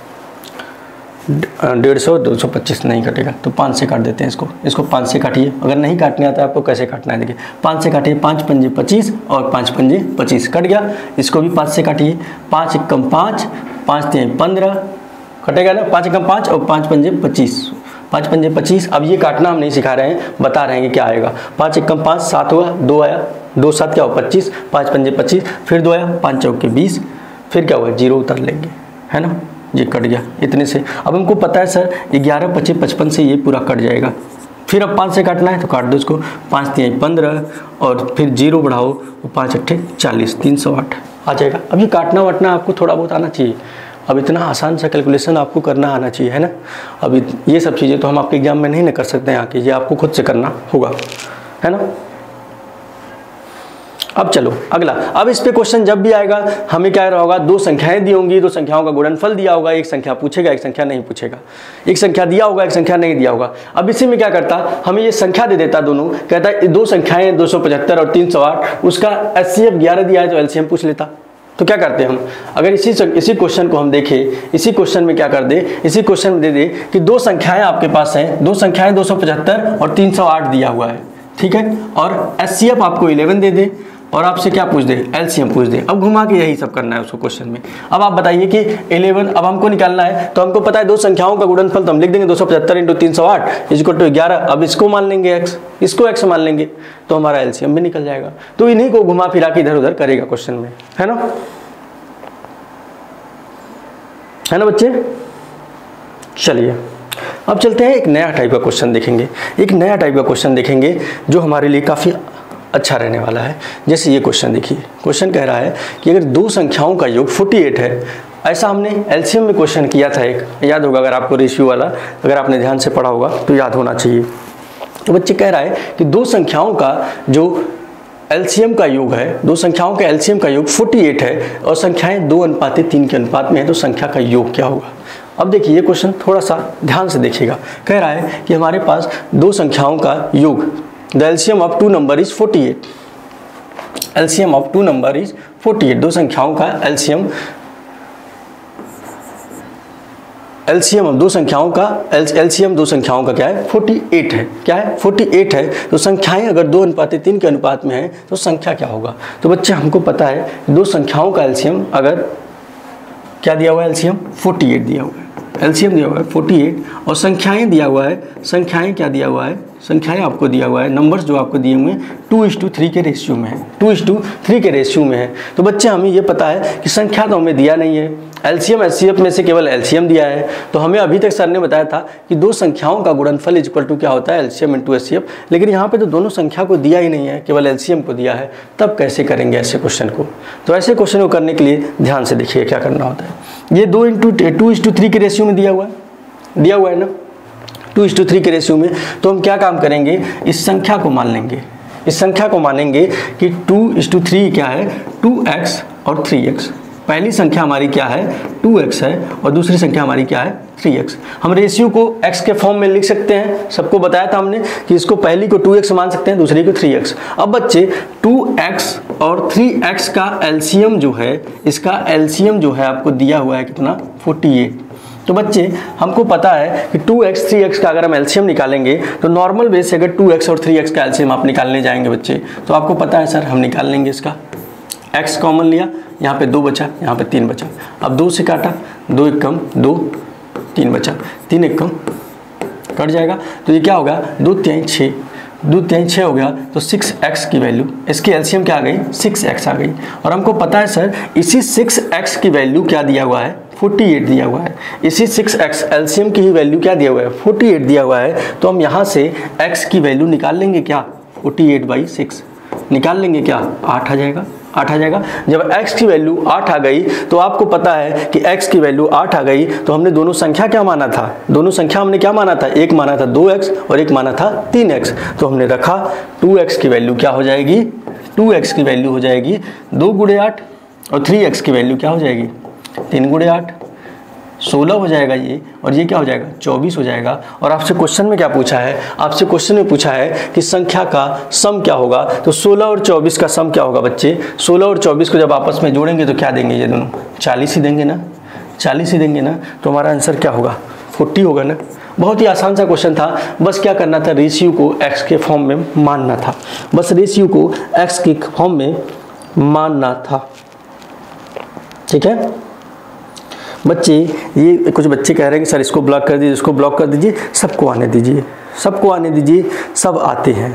डेढ़ सौ, दो सौ पच्चीस नहीं कटेगा तो पाँच से काट देते हैं इसको, इसको पाँच से काटिए, अगर नहीं काटने आता है आपको कैसे काटना है देखिए, पाँच से काटिए, पाँच पंजे पच्चीस और पाँच पंजे पच्चीस कट गया, इसको भी पाँच से काटिए, पाँच एक कम पाँच, पाँच तिहाई पंद्रह कटेगा ना, पाँच एकम पाँच और पाँच पंजे पच्चीस, पाँच पंजे पच्चीस। अब ये काटना हम नहीं सिखा रहे हैं, बता रहे हैं कि क्या आएगा, पाँच एकम पाँच, सात हुआ, दो आया, दो सात क्या हुआ पच्चीस, पाँच पंजे पच्चीस, फिर दो आया, पाँच चौके बीस, फिर क्या हुआ जीरो उतार लेंगे, है ना, ये कट गया इतने से। अब हमको पता है सर ग्यारह पच्चीस पचपन से ये पूरा कट जाएगा, फिर अब पाँच से काटना है तो काट दो इसको, पाँच तिहाई पंद्रह और फिर जीरो बढ़ाओ तो पाँच अट्ठे चालीस, तीन सौ आठ आ जाएगा। अब ये काटना वाटना आपको थोड़ा बहुत आना चाहिए, अब इतना आसान सा कैलकुलेशन आपको करना आना चाहिए, है ना। अब ये सब चीज़ें तो हम आपके एग्जाम में नहीं ना कर सकते हैं आके, ये आपको खुद से करना होगा, है ना। अब चलो अगला, अब इस पे क्वेश्चन जब भी आएगा हमें क्या होगा, दो संख्याएं दी होंगी, दो संख्याओं का गुणनफल दिया होगा, एक संख्या पूछेगा एक संख्या नहीं पूछेगा, एक संख्या दिया होगा एक संख्या नहीं दिया होगा। अब इसी में क्या करता, हमें ये संख्या दे देता दोनों, कहता है दो संख्याएं दो सौ पचहत्तर और तीन सौ आठ, उसका एचसीएफ ग्यारह दिया है तो एलसीएम पूछ लेता। तो क्या करते हैं हम, अगर इसी इसी क्वेश्चन को हम देखें, इसी क्वेश्चन में क्या कर दे, इसी क्वेश्चन में दे दे कि दो संख्याएं आपके पास हैं, दो संख्याएं दो सौ पचहत्तर और तीन सौ आठ दिया हुआ है, ठीक है, और एचसीएफ आपको इलेवन दे दे और आपसे क्या पूछ दे, एलसीएम पूछ दे। अब घुमा के यही सब करना है उसको क्वेश्चन में। अब आप बताइए कि इलेवन अब हमको निकालना है, तो हमको पता है दो संख्याओं का गुणनफल, तो हम लिख देंगे दो सौ पचहत्तर इंटू तीन सौ आठ इसको टू ग्यारह। अब इसको मान लेंगे x, इसको x मान लेंगे तो हमारा एलसीएम भी निकल जाएगा। तो इन्हीं को घुमा फिरा के इधर उधर करेगा क्वेश्चन में, है ना, है ना बच्चे। चलिए अब चलते हैं एक नया टाइप का क्वेश्चन देखेंगे, एक नया टाइप का क्वेश्चन देखेंगे जो हमारे लिए काफ़ी अच्छा रहने वाला है। जैसे ये क्वेश्चन देखिए, क्वेश्चन कह रहा है कि अगर दो संख्याओं का योग अड़तालीस है, ऐसा हमने एलसीएम में क्वेश्चन किया था एक, याद होगा अगर आपको रेशियो वाला, अगर आपने ध्यान से पढ़ा होगा तो याद होना चाहिए। तो बच्चे कह रहा है कि दो संख्याओं का जो एलसीएम का योग है, दो संख्याओं का एलसीएम का योग अड़तालीस है और संख्याएं दो अनुपात तीन के अनुपात में है, तो संख्या का योग क्या होगा। अब देखिए ये क्वेश्चन थोड़ा सा ध्यान से देखिएगा, कह रहा है कि हमारे पास दो संख्याओं का योग, the LCM of two number is अड़तालीस, LCM of two number is अड़तालीस, दो संख्याओं का एलसीएम, एलसीएम दो संख्याओं का एलसीएम दो संख्याओं का क्या है अड़तालीस है, क्या है अड़तालीस है। तो संख्याएं अगर दो अनुपात तीन के अनुपात में है तो संख्या क्या होगा। तो बच्चे हमको पता है दो संख्याओं का एलसीएम अगर क्या दिया हुआ है, एलसीएम अड़तालीस दिया हुआ है, एलसीएम दिया हुआ है अड़तालीस और संख्याएं दिया हुआ है, संख्याएं क्या दिया हुआ है, संख्याएं आपको दिया हुआ है, नंबर्स जो आपको दिए हुए हैं टू इस टू थ्री के रेशियो में है, टू इस टू थ्री के रेशियो में है। तो बच्चे हमें ये पता है कि संख्या तो हमें दिया नहीं है, एलसीएम एचसीएफ में से केवल एलसीएम दिया है। तो हमें अभी तक सर ने बताया था कि दो संख्याओं का गुणनफल इज इक्वल टू क्या होता है, एलसीएम इंटू एचसीएफ, लेकिन यहाँ पे तो दोनों संख्या को दिया ही नहीं है, केवल एलसीएम को दिया है। तब कैसे करेंगे ऐसे क्वेश्चन को। तो ऐसे क्वेश्चन को करने के लिए ध्यान से देखिए क्या करना होता है। ये दो इंटू टू इस टू थ्री के रेशियो में दिया हुआ है, दिया हुआ है ना, टू इस टू थ्री के रेशियो में। तो हम क्या काम करेंगे, इस संख्या को मान लेंगे, इस संख्या को मानेंगे कि टू इस टू थ्री क्या है, टू एक्स और थ्री एक्स, पहली संख्या हमारी क्या है, टू एक्स है, और दूसरी संख्या हमारी क्या है, थ्री एक्स। हम रेशियो को x के फॉर्म में लिख सकते हैं, सबको बताया था हमने कि इसको पहली को टू एक्स मान सकते हैं, दूसरी को थ्री एक्स। अब बच्चे टू एक्स और थ्री एक्स का एलसीएम जो है, इसका एलसीएम जो है आपको दिया हुआ है कितना, फोर्टी एट। तो बच्चे हमको पता है कि टू एक्स थ्री एक्स का अगर हम एलसीएम निकालेंगे तो नॉर्मल बेस से अगर टू एक्स और थ्री एक्स का एलसीएम आप निकालने जाएंगे बच्चे, तो आपको पता है सर हम निकाल लेंगे इसका। x कॉमन लिया, यहाँ पे दो बचा, यहाँ पे तीन बचा। अब दो से काटा, दो एक कम दो, तीन बचा, तीन एक कम कट जाएगा, तो ये क्या होगा, दो तिहाई छः, दो तिहाई छः हो गया, तो सिक्स एक्स की वैल्यू, इसकी एलसीएम क्या आ गई, सिक्स एक्स आ गई। और हमको पता है सर इसी सिक्स एक्स की वैल्यू क्या दिया हुआ है, फोर्टी एट दिया हुआ है। इसी सिक्स एक्स एलसीएम की ही वैल्यू क्या दिया हुआ है, फोर्टी एट दिया हुआ है। तो हम यहाँ से x की वैल्यू निकाल लेंगे क्या, फोर्टी एट बाई सिक्स निकाल लेंगे क्या, आठ आ जाएगा, आठ आ जाएगा। जब x की वैल्यू आठ आ गई तो आपको पता है कि x की वैल्यू आठ आ गई, तो हमने दोनों संख्या क्या माना था, दोनों संख्या हमने क्या माना था, एक माना था दो एक्स और एक माना था तीन एक्स। तो हमने रखा टू एक्स की वैल्यू क्या हो जाएगी, टू एक्स की वैल्यू हो जाएगी दो गुणे आठ, और थ्री एक्स की वैल्यू क्या हो जाएगी, तीन गुणे आठ, सोलह हो जाएगा ये, और ये क्या हो जाएगा, चौबीस हो जाएगा। और आपसे क्वेश्चन में क्या पूछा है, आपसे क्वेश्चन में पूछा है कि संख्या का सम क्या होगा, तो सोलह और चौबीस का सम क्या होगा बच्चे, सोलह और चौबीस को जब आपस में जोड़ेंगे तो क्या देंगे, ये दोनों चालीस ही देंगे ना, चालीस ही देंगे ना, तो हमारा आंसर क्या होगा, फोर्टी होगा ना। बहुत ही आसान सा क्वेश्चन था, बस क्या करना था, रेशियो को x के फॉर्म में मानना था, बस रेशियो को x के फॉर्म में मानना था, ठीक है बच्चे। ये कुछ बच्चे कह रहे हैं कि सर इसको ब्लॉक कर दीजिए, इसको ब्लॉक कर दीजिए, सबको आने दीजिए, सबको आने दीजिए, सब आते हैं।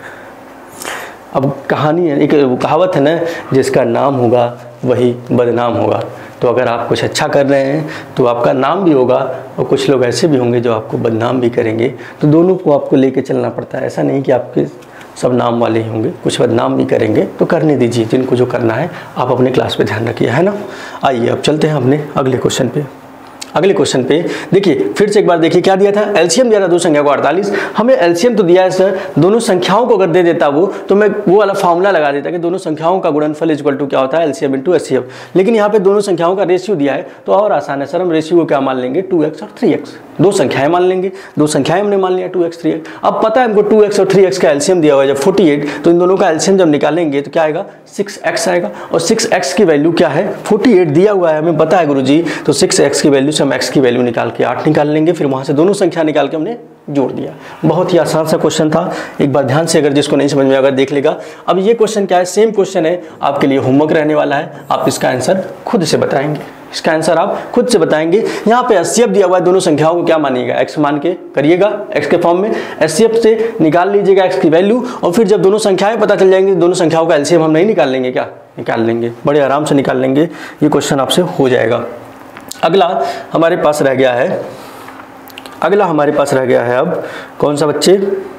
अब कहानी है, एक कहावत है ना, जिसका नाम होगा वही बदनाम होगा। तो अगर आप कुछ अच्छा कर रहे हैं तो आपका नाम भी होगा, और कुछ लोग ऐसे भी होंगे जो आपको बदनाम भी करेंगे। तो दोनों को आपको लेके चलना पड़ता है, ऐसा नहीं कि आपके सब नाम वाले ही होंगे, कुछ बदनाम भी करेंगे, तो करने दीजिए, जिनको जो करना है आप अपने क्लास पे ध्यान रखिए, है ना। आइए अब चलते हैं अपने अगले क्वेश्चन पे। अगले क्वेश्चन पे देखिए, फिर से एक बार देखिए क्या दिया था, एलसीएम दिया था दो संख्या को अड़तालीस। हमें एलसीएम तो दिया है सर, दोनों संख्याओं को अगर दे देता वो, तो मैं वो वाला फार्मूला लगा देता कि दोनों संख्याओं का गुणनफल इक्वल टू क्या होता है, एलसीएम इनटू एचसीएफ। लेकिन यहाँ पे दोनों संख्याओं का रेशियो दिया है, तो और आसान है सर, हम रेशियो को क्या मान लेंगे, टू एक्स और थ्री एक्स, दो संख्याएं मान लेंगे, दो संख्याएं हमने मान लिया टू एक्स थ्री एक्स। अब पता है हमको टू एक्स और थ्री एक्स का एलसीएम दिया हुआ है जब फोर्टी एट, तो इन दोनों का एलसीएम जब निकालेंगे तो क्या आएगा, सिक्स एक्स आएगा। और सिक्स एक्स की वैल्यू क्या है, फोर्टी एट दिया हुआ है हमें पता है गुरुजी, तो सिक्स एक्स की वैल्यू से हम x की वैल्यू निकाल के आठ निकाल लेंगे, फिर वहां से दोनों संख्या निकाल के हमने जोड़ दिया। बहुत ही आसान सा क्वेश्चन था, एक बार ध्यान से अगर जिसको नहीं समझ में अगर देख लेगा। अब ये क्वेश्चन क्या है, सेम क्वेश्चन है, आपके लिए होमवर्क रहने वाला है, आप इसका आंसर खुद से बताएंगे, इसका आंसर आप खुद से बताएंगे। यहाँ पे एचसीएफ दिया हुआ है, दोनों संख्याओं को क्या मानिएगा, x मान के करिएगा, x के फॉर्म में एचसीएफ से निकाल लीजिएगा x की वैल्यू, और फिर जब दोनों संख्याएं पता चल जाएंगी, दोनों संख्याओं का एलसीएम हम नहीं निकाल लेंगे क्या, निकाल लेंगे, बड़े आराम से निकाल लेंगे, ये क्वेश्चन आपसे हो जाएगा। अगला हमारे पास रह गया है, अगला हमारे पास रह गया है अब कौन सा बच्चे,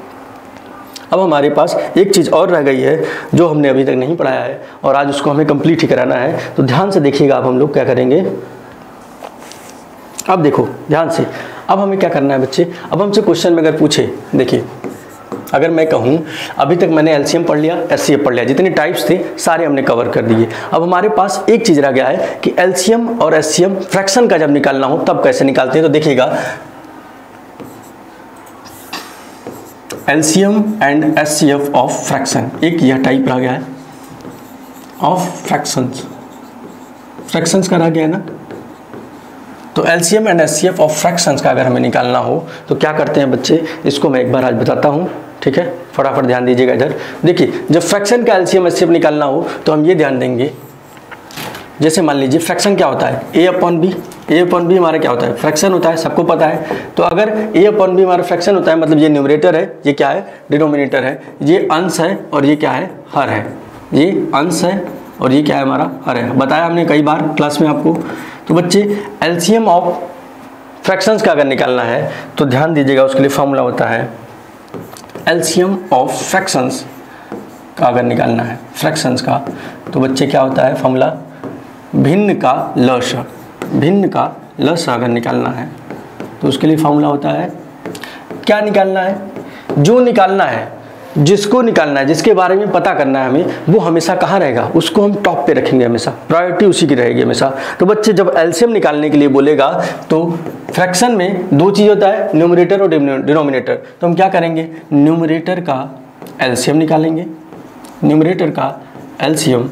अब हमारे पास एक चीज़ और रह गई है जो हमने अभी तक नहीं पढ़ाया है, और आज उसको हमें कंप्लीट ही कराना है। तो ध्यान से देखिएगा, अब हम लोग क्या करेंगे, अब देखो ध्यान से, अब हमें क्या करना है बच्चे, अब हमसे क्वेश्चन में अगर पूछे, देखिए अगर मैं कहूँ अभी तक मैंने एलसीएम पढ़ लिया, एचसीएफ पढ़ लिया, जितने टाइप्स थे सारे हमने कवर कर दिए। अब हमारे पास एक चीज़ रह गया है कि एलसीएम और एचसीएफ फ्रैक्शन का जब निकालना हो तब कैसे निकालते हैं। तो देखिएगा, LCM and HCF of fraction, एक यह टाइप रह गया है ऑफ फ्रैक्शंस, फ्रैक्शंस का रह गया है ना। तो LCM and HCF of fractions का अगर हमें निकालना हो तो क्या करते हैं बच्चे, इसको मैं एक बार आज बताता हूँ, ठीक है, फटाफट ध्यान दीजिएगा इधर। देखिए जब फ्रैक्शन का एलसीएम एचसीएफ निकालना हो तो हम ये ध्यान देंगे, जैसे मान लीजिए फ्रैक्शन क्या होता है, a upon b, a upon b हमारा क्या होता है, फ्रैक्शन होता है, सबको पता है। तो अगर ए अपॉन बी हमारा फ्रैक्शन होता है, मतलब ये न्यूमरेटर है, ये क्या है, डिनोमिनेटर है, ये अंश है और ये क्या है, हर है, ये अंश है और ये क्या है हमारा हर है, बताया हमने कई बार क्लास में आपको। तो बच्चे एलसीएम ऑफ फ्रैक्शंस का अगर निकालना है तो ध्यान दीजिएगा, उसके लिए फॉर्मूला होता है एलसीएम ऑफ फ्रैक्शंस का अगर निकालना है, फ्रैक्शंस का, तो बच्चे क्या होता है फॉर्मूला, भिन्न का लसा, भिन्न का लसा अगर निकालना है तो उसके लिए फॉर्मूला होता है, क्या निकालना है, जो निकालना है जिसको निकालना है, जिसके बारे में पता करना है हमें, वो हमेशा कहाँ रहेगा, उसको हम टॉप पे रखेंगे, हमेशा प्रायोरिटी उसी की रहेगी हमेशा। तो बच्चे जब एलसीएम निकालने के लिए बोलेगा तो फ्रैक्शन में दो चीज़ होता है, न्यूमरेटर और डिनोमिनेटर। तो हम क्या करेंगे, न्यूमरेटर का एलसीएम निकालेंगे, न्यूमरेटर का एलसीएम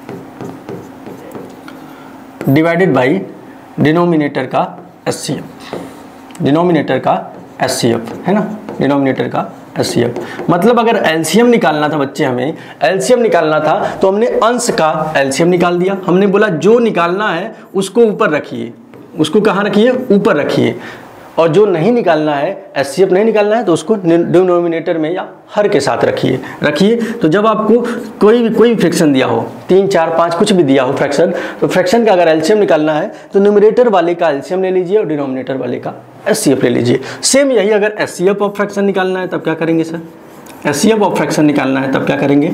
डिवाइडेड बाई डिनोमिनेटर का एचसीएफ, डिनोमिनेटर का एचसीएफ है ना, डिनोमिनेटर का एचसीएफ। मतलब अगर एलसीएम निकालना था बच्चे, हमें एलसीएम निकालना था तो हमने अंश का एलसीएम निकाल दिया। हमने बोला जो निकालना है उसको ऊपर रखिए, उसको कहाँ रखिए, ऊपर रखिए, और जो नहीं निकालना है, एचसीएफ नहीं निकालना है, तो उसको डिनोमिनेटर में या हर के साथ रखिए रखिए तो जब आपको कोई भी कोई भी फ्रैक्शन दिया हो, तीन चार पाँच कुछ भी दिया हो फ्रैक्शन, तो फ्रैक्शन का अगर एलसीएम निकालना है तो न्यूमरेटर वाले का एलसीएम ले लीजिए और डिनोमिनेटर वाले का एचसीएफ ले लीजिए। सेम यही अगर एचसीएफ ऑफ फ्रैक्शन निकालना है तब क्या करेंगे सर, एचसीएफ ऑफ फ्रैक्शन निकालना है तब क्या करेंगे,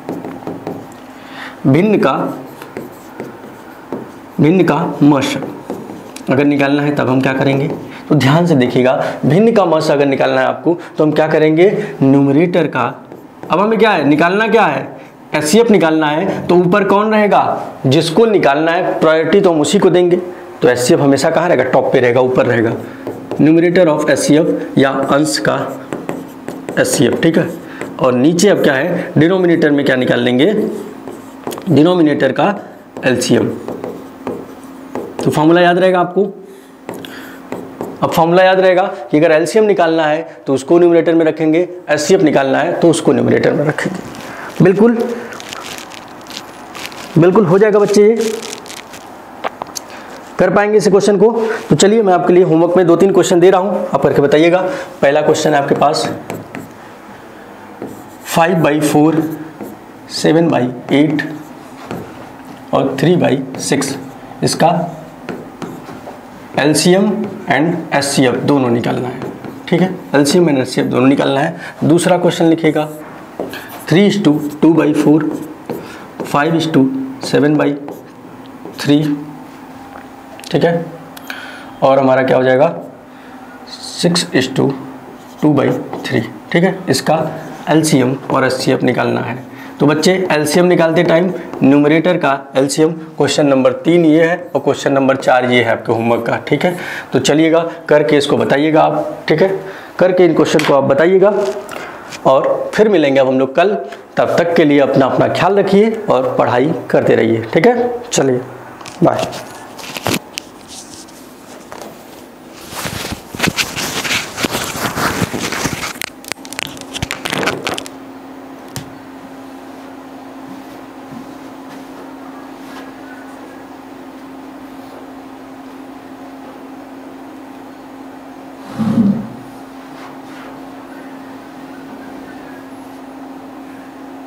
भिन्न का भिन्न का मश अगर निकालना है तब हम क्या करेंगे। तो ध्यान से देखिएगा, भिन्न का मस अगर निकालना है आपको तो हम क्या करेंगे, न्यूमरेटर का, अब हमें क्या है निकालना, क्या है एचसीएफ निकालना है, तो ऊपर कौन रहेगा, जिसको निकालना है प्रायोरिटी तो हम उसी को देंगे। तो एचसीएफ हमेशा कहाँ रहेगा, टॉप पे रहेगा, ऊपर रहेगा, न्यूमरेटर ऑफ एचसीएफ या अंश का एचसीएफ, ठीक है। और नीचे अब क्या है, डिनोमिनेटर में क्या निकाल लेंगे, डिनोमिनेटर का एलसीएम। तो फॉर्मूला याद रहेगा आपको, अब फॉर्मूला याद रहेगा कि अगर एलसीएम निकालना है तो उसको न्यूमरेटर में रखेंगे, एचसीएफ निकालना है तो उसको न्यूमरेटर में रखेंगे। बिल्कुल बिल्कुल हो जाएगा बच्चे, ये कर पाएंगे इस क्वेश्चन को। तो चलिए मैं आपके लिए होमवर्क में दो तीन क्वेश्चन दे रहा हूं, आप करके बताइएगा। पहला क्वेश्चन है आपके पास five by four, seven by eight और थ्री बाई सिक्स, इसका एलसीएम एंड एचसीएफ दोनों निकालना है, ठीक है, एलसीएम एंड एचसीएफ दोनों निकालना है। दूसरा क्वेश्चन लिखिएगा three is to two by four, five is to seven by three, ठीक है, और हमारा क्या हो जाएगा six is to two by three, ठीक है, इसका एलसीएम और एचसीएफ निकालना है। तो बच्चे एलसीएम निकालते टाइम न्यूमरेटर का एलसीएम क्वेश्चन नंबर तीन ये है और क्वेश्चन नंबर चार ये है आपके होमवर्क का, ठीक है। तो चलिएगा करके इसको बताइएगा आप, ठीक है, करके इन क्वेश्चन को आप बताइएगा और फिर मिलेंगे अब हम लोग कल। तब तक के लिए अपना अपना ख्याल रखिए और पढ़ाई करते रहिए, ठीक है। चलिए बाय।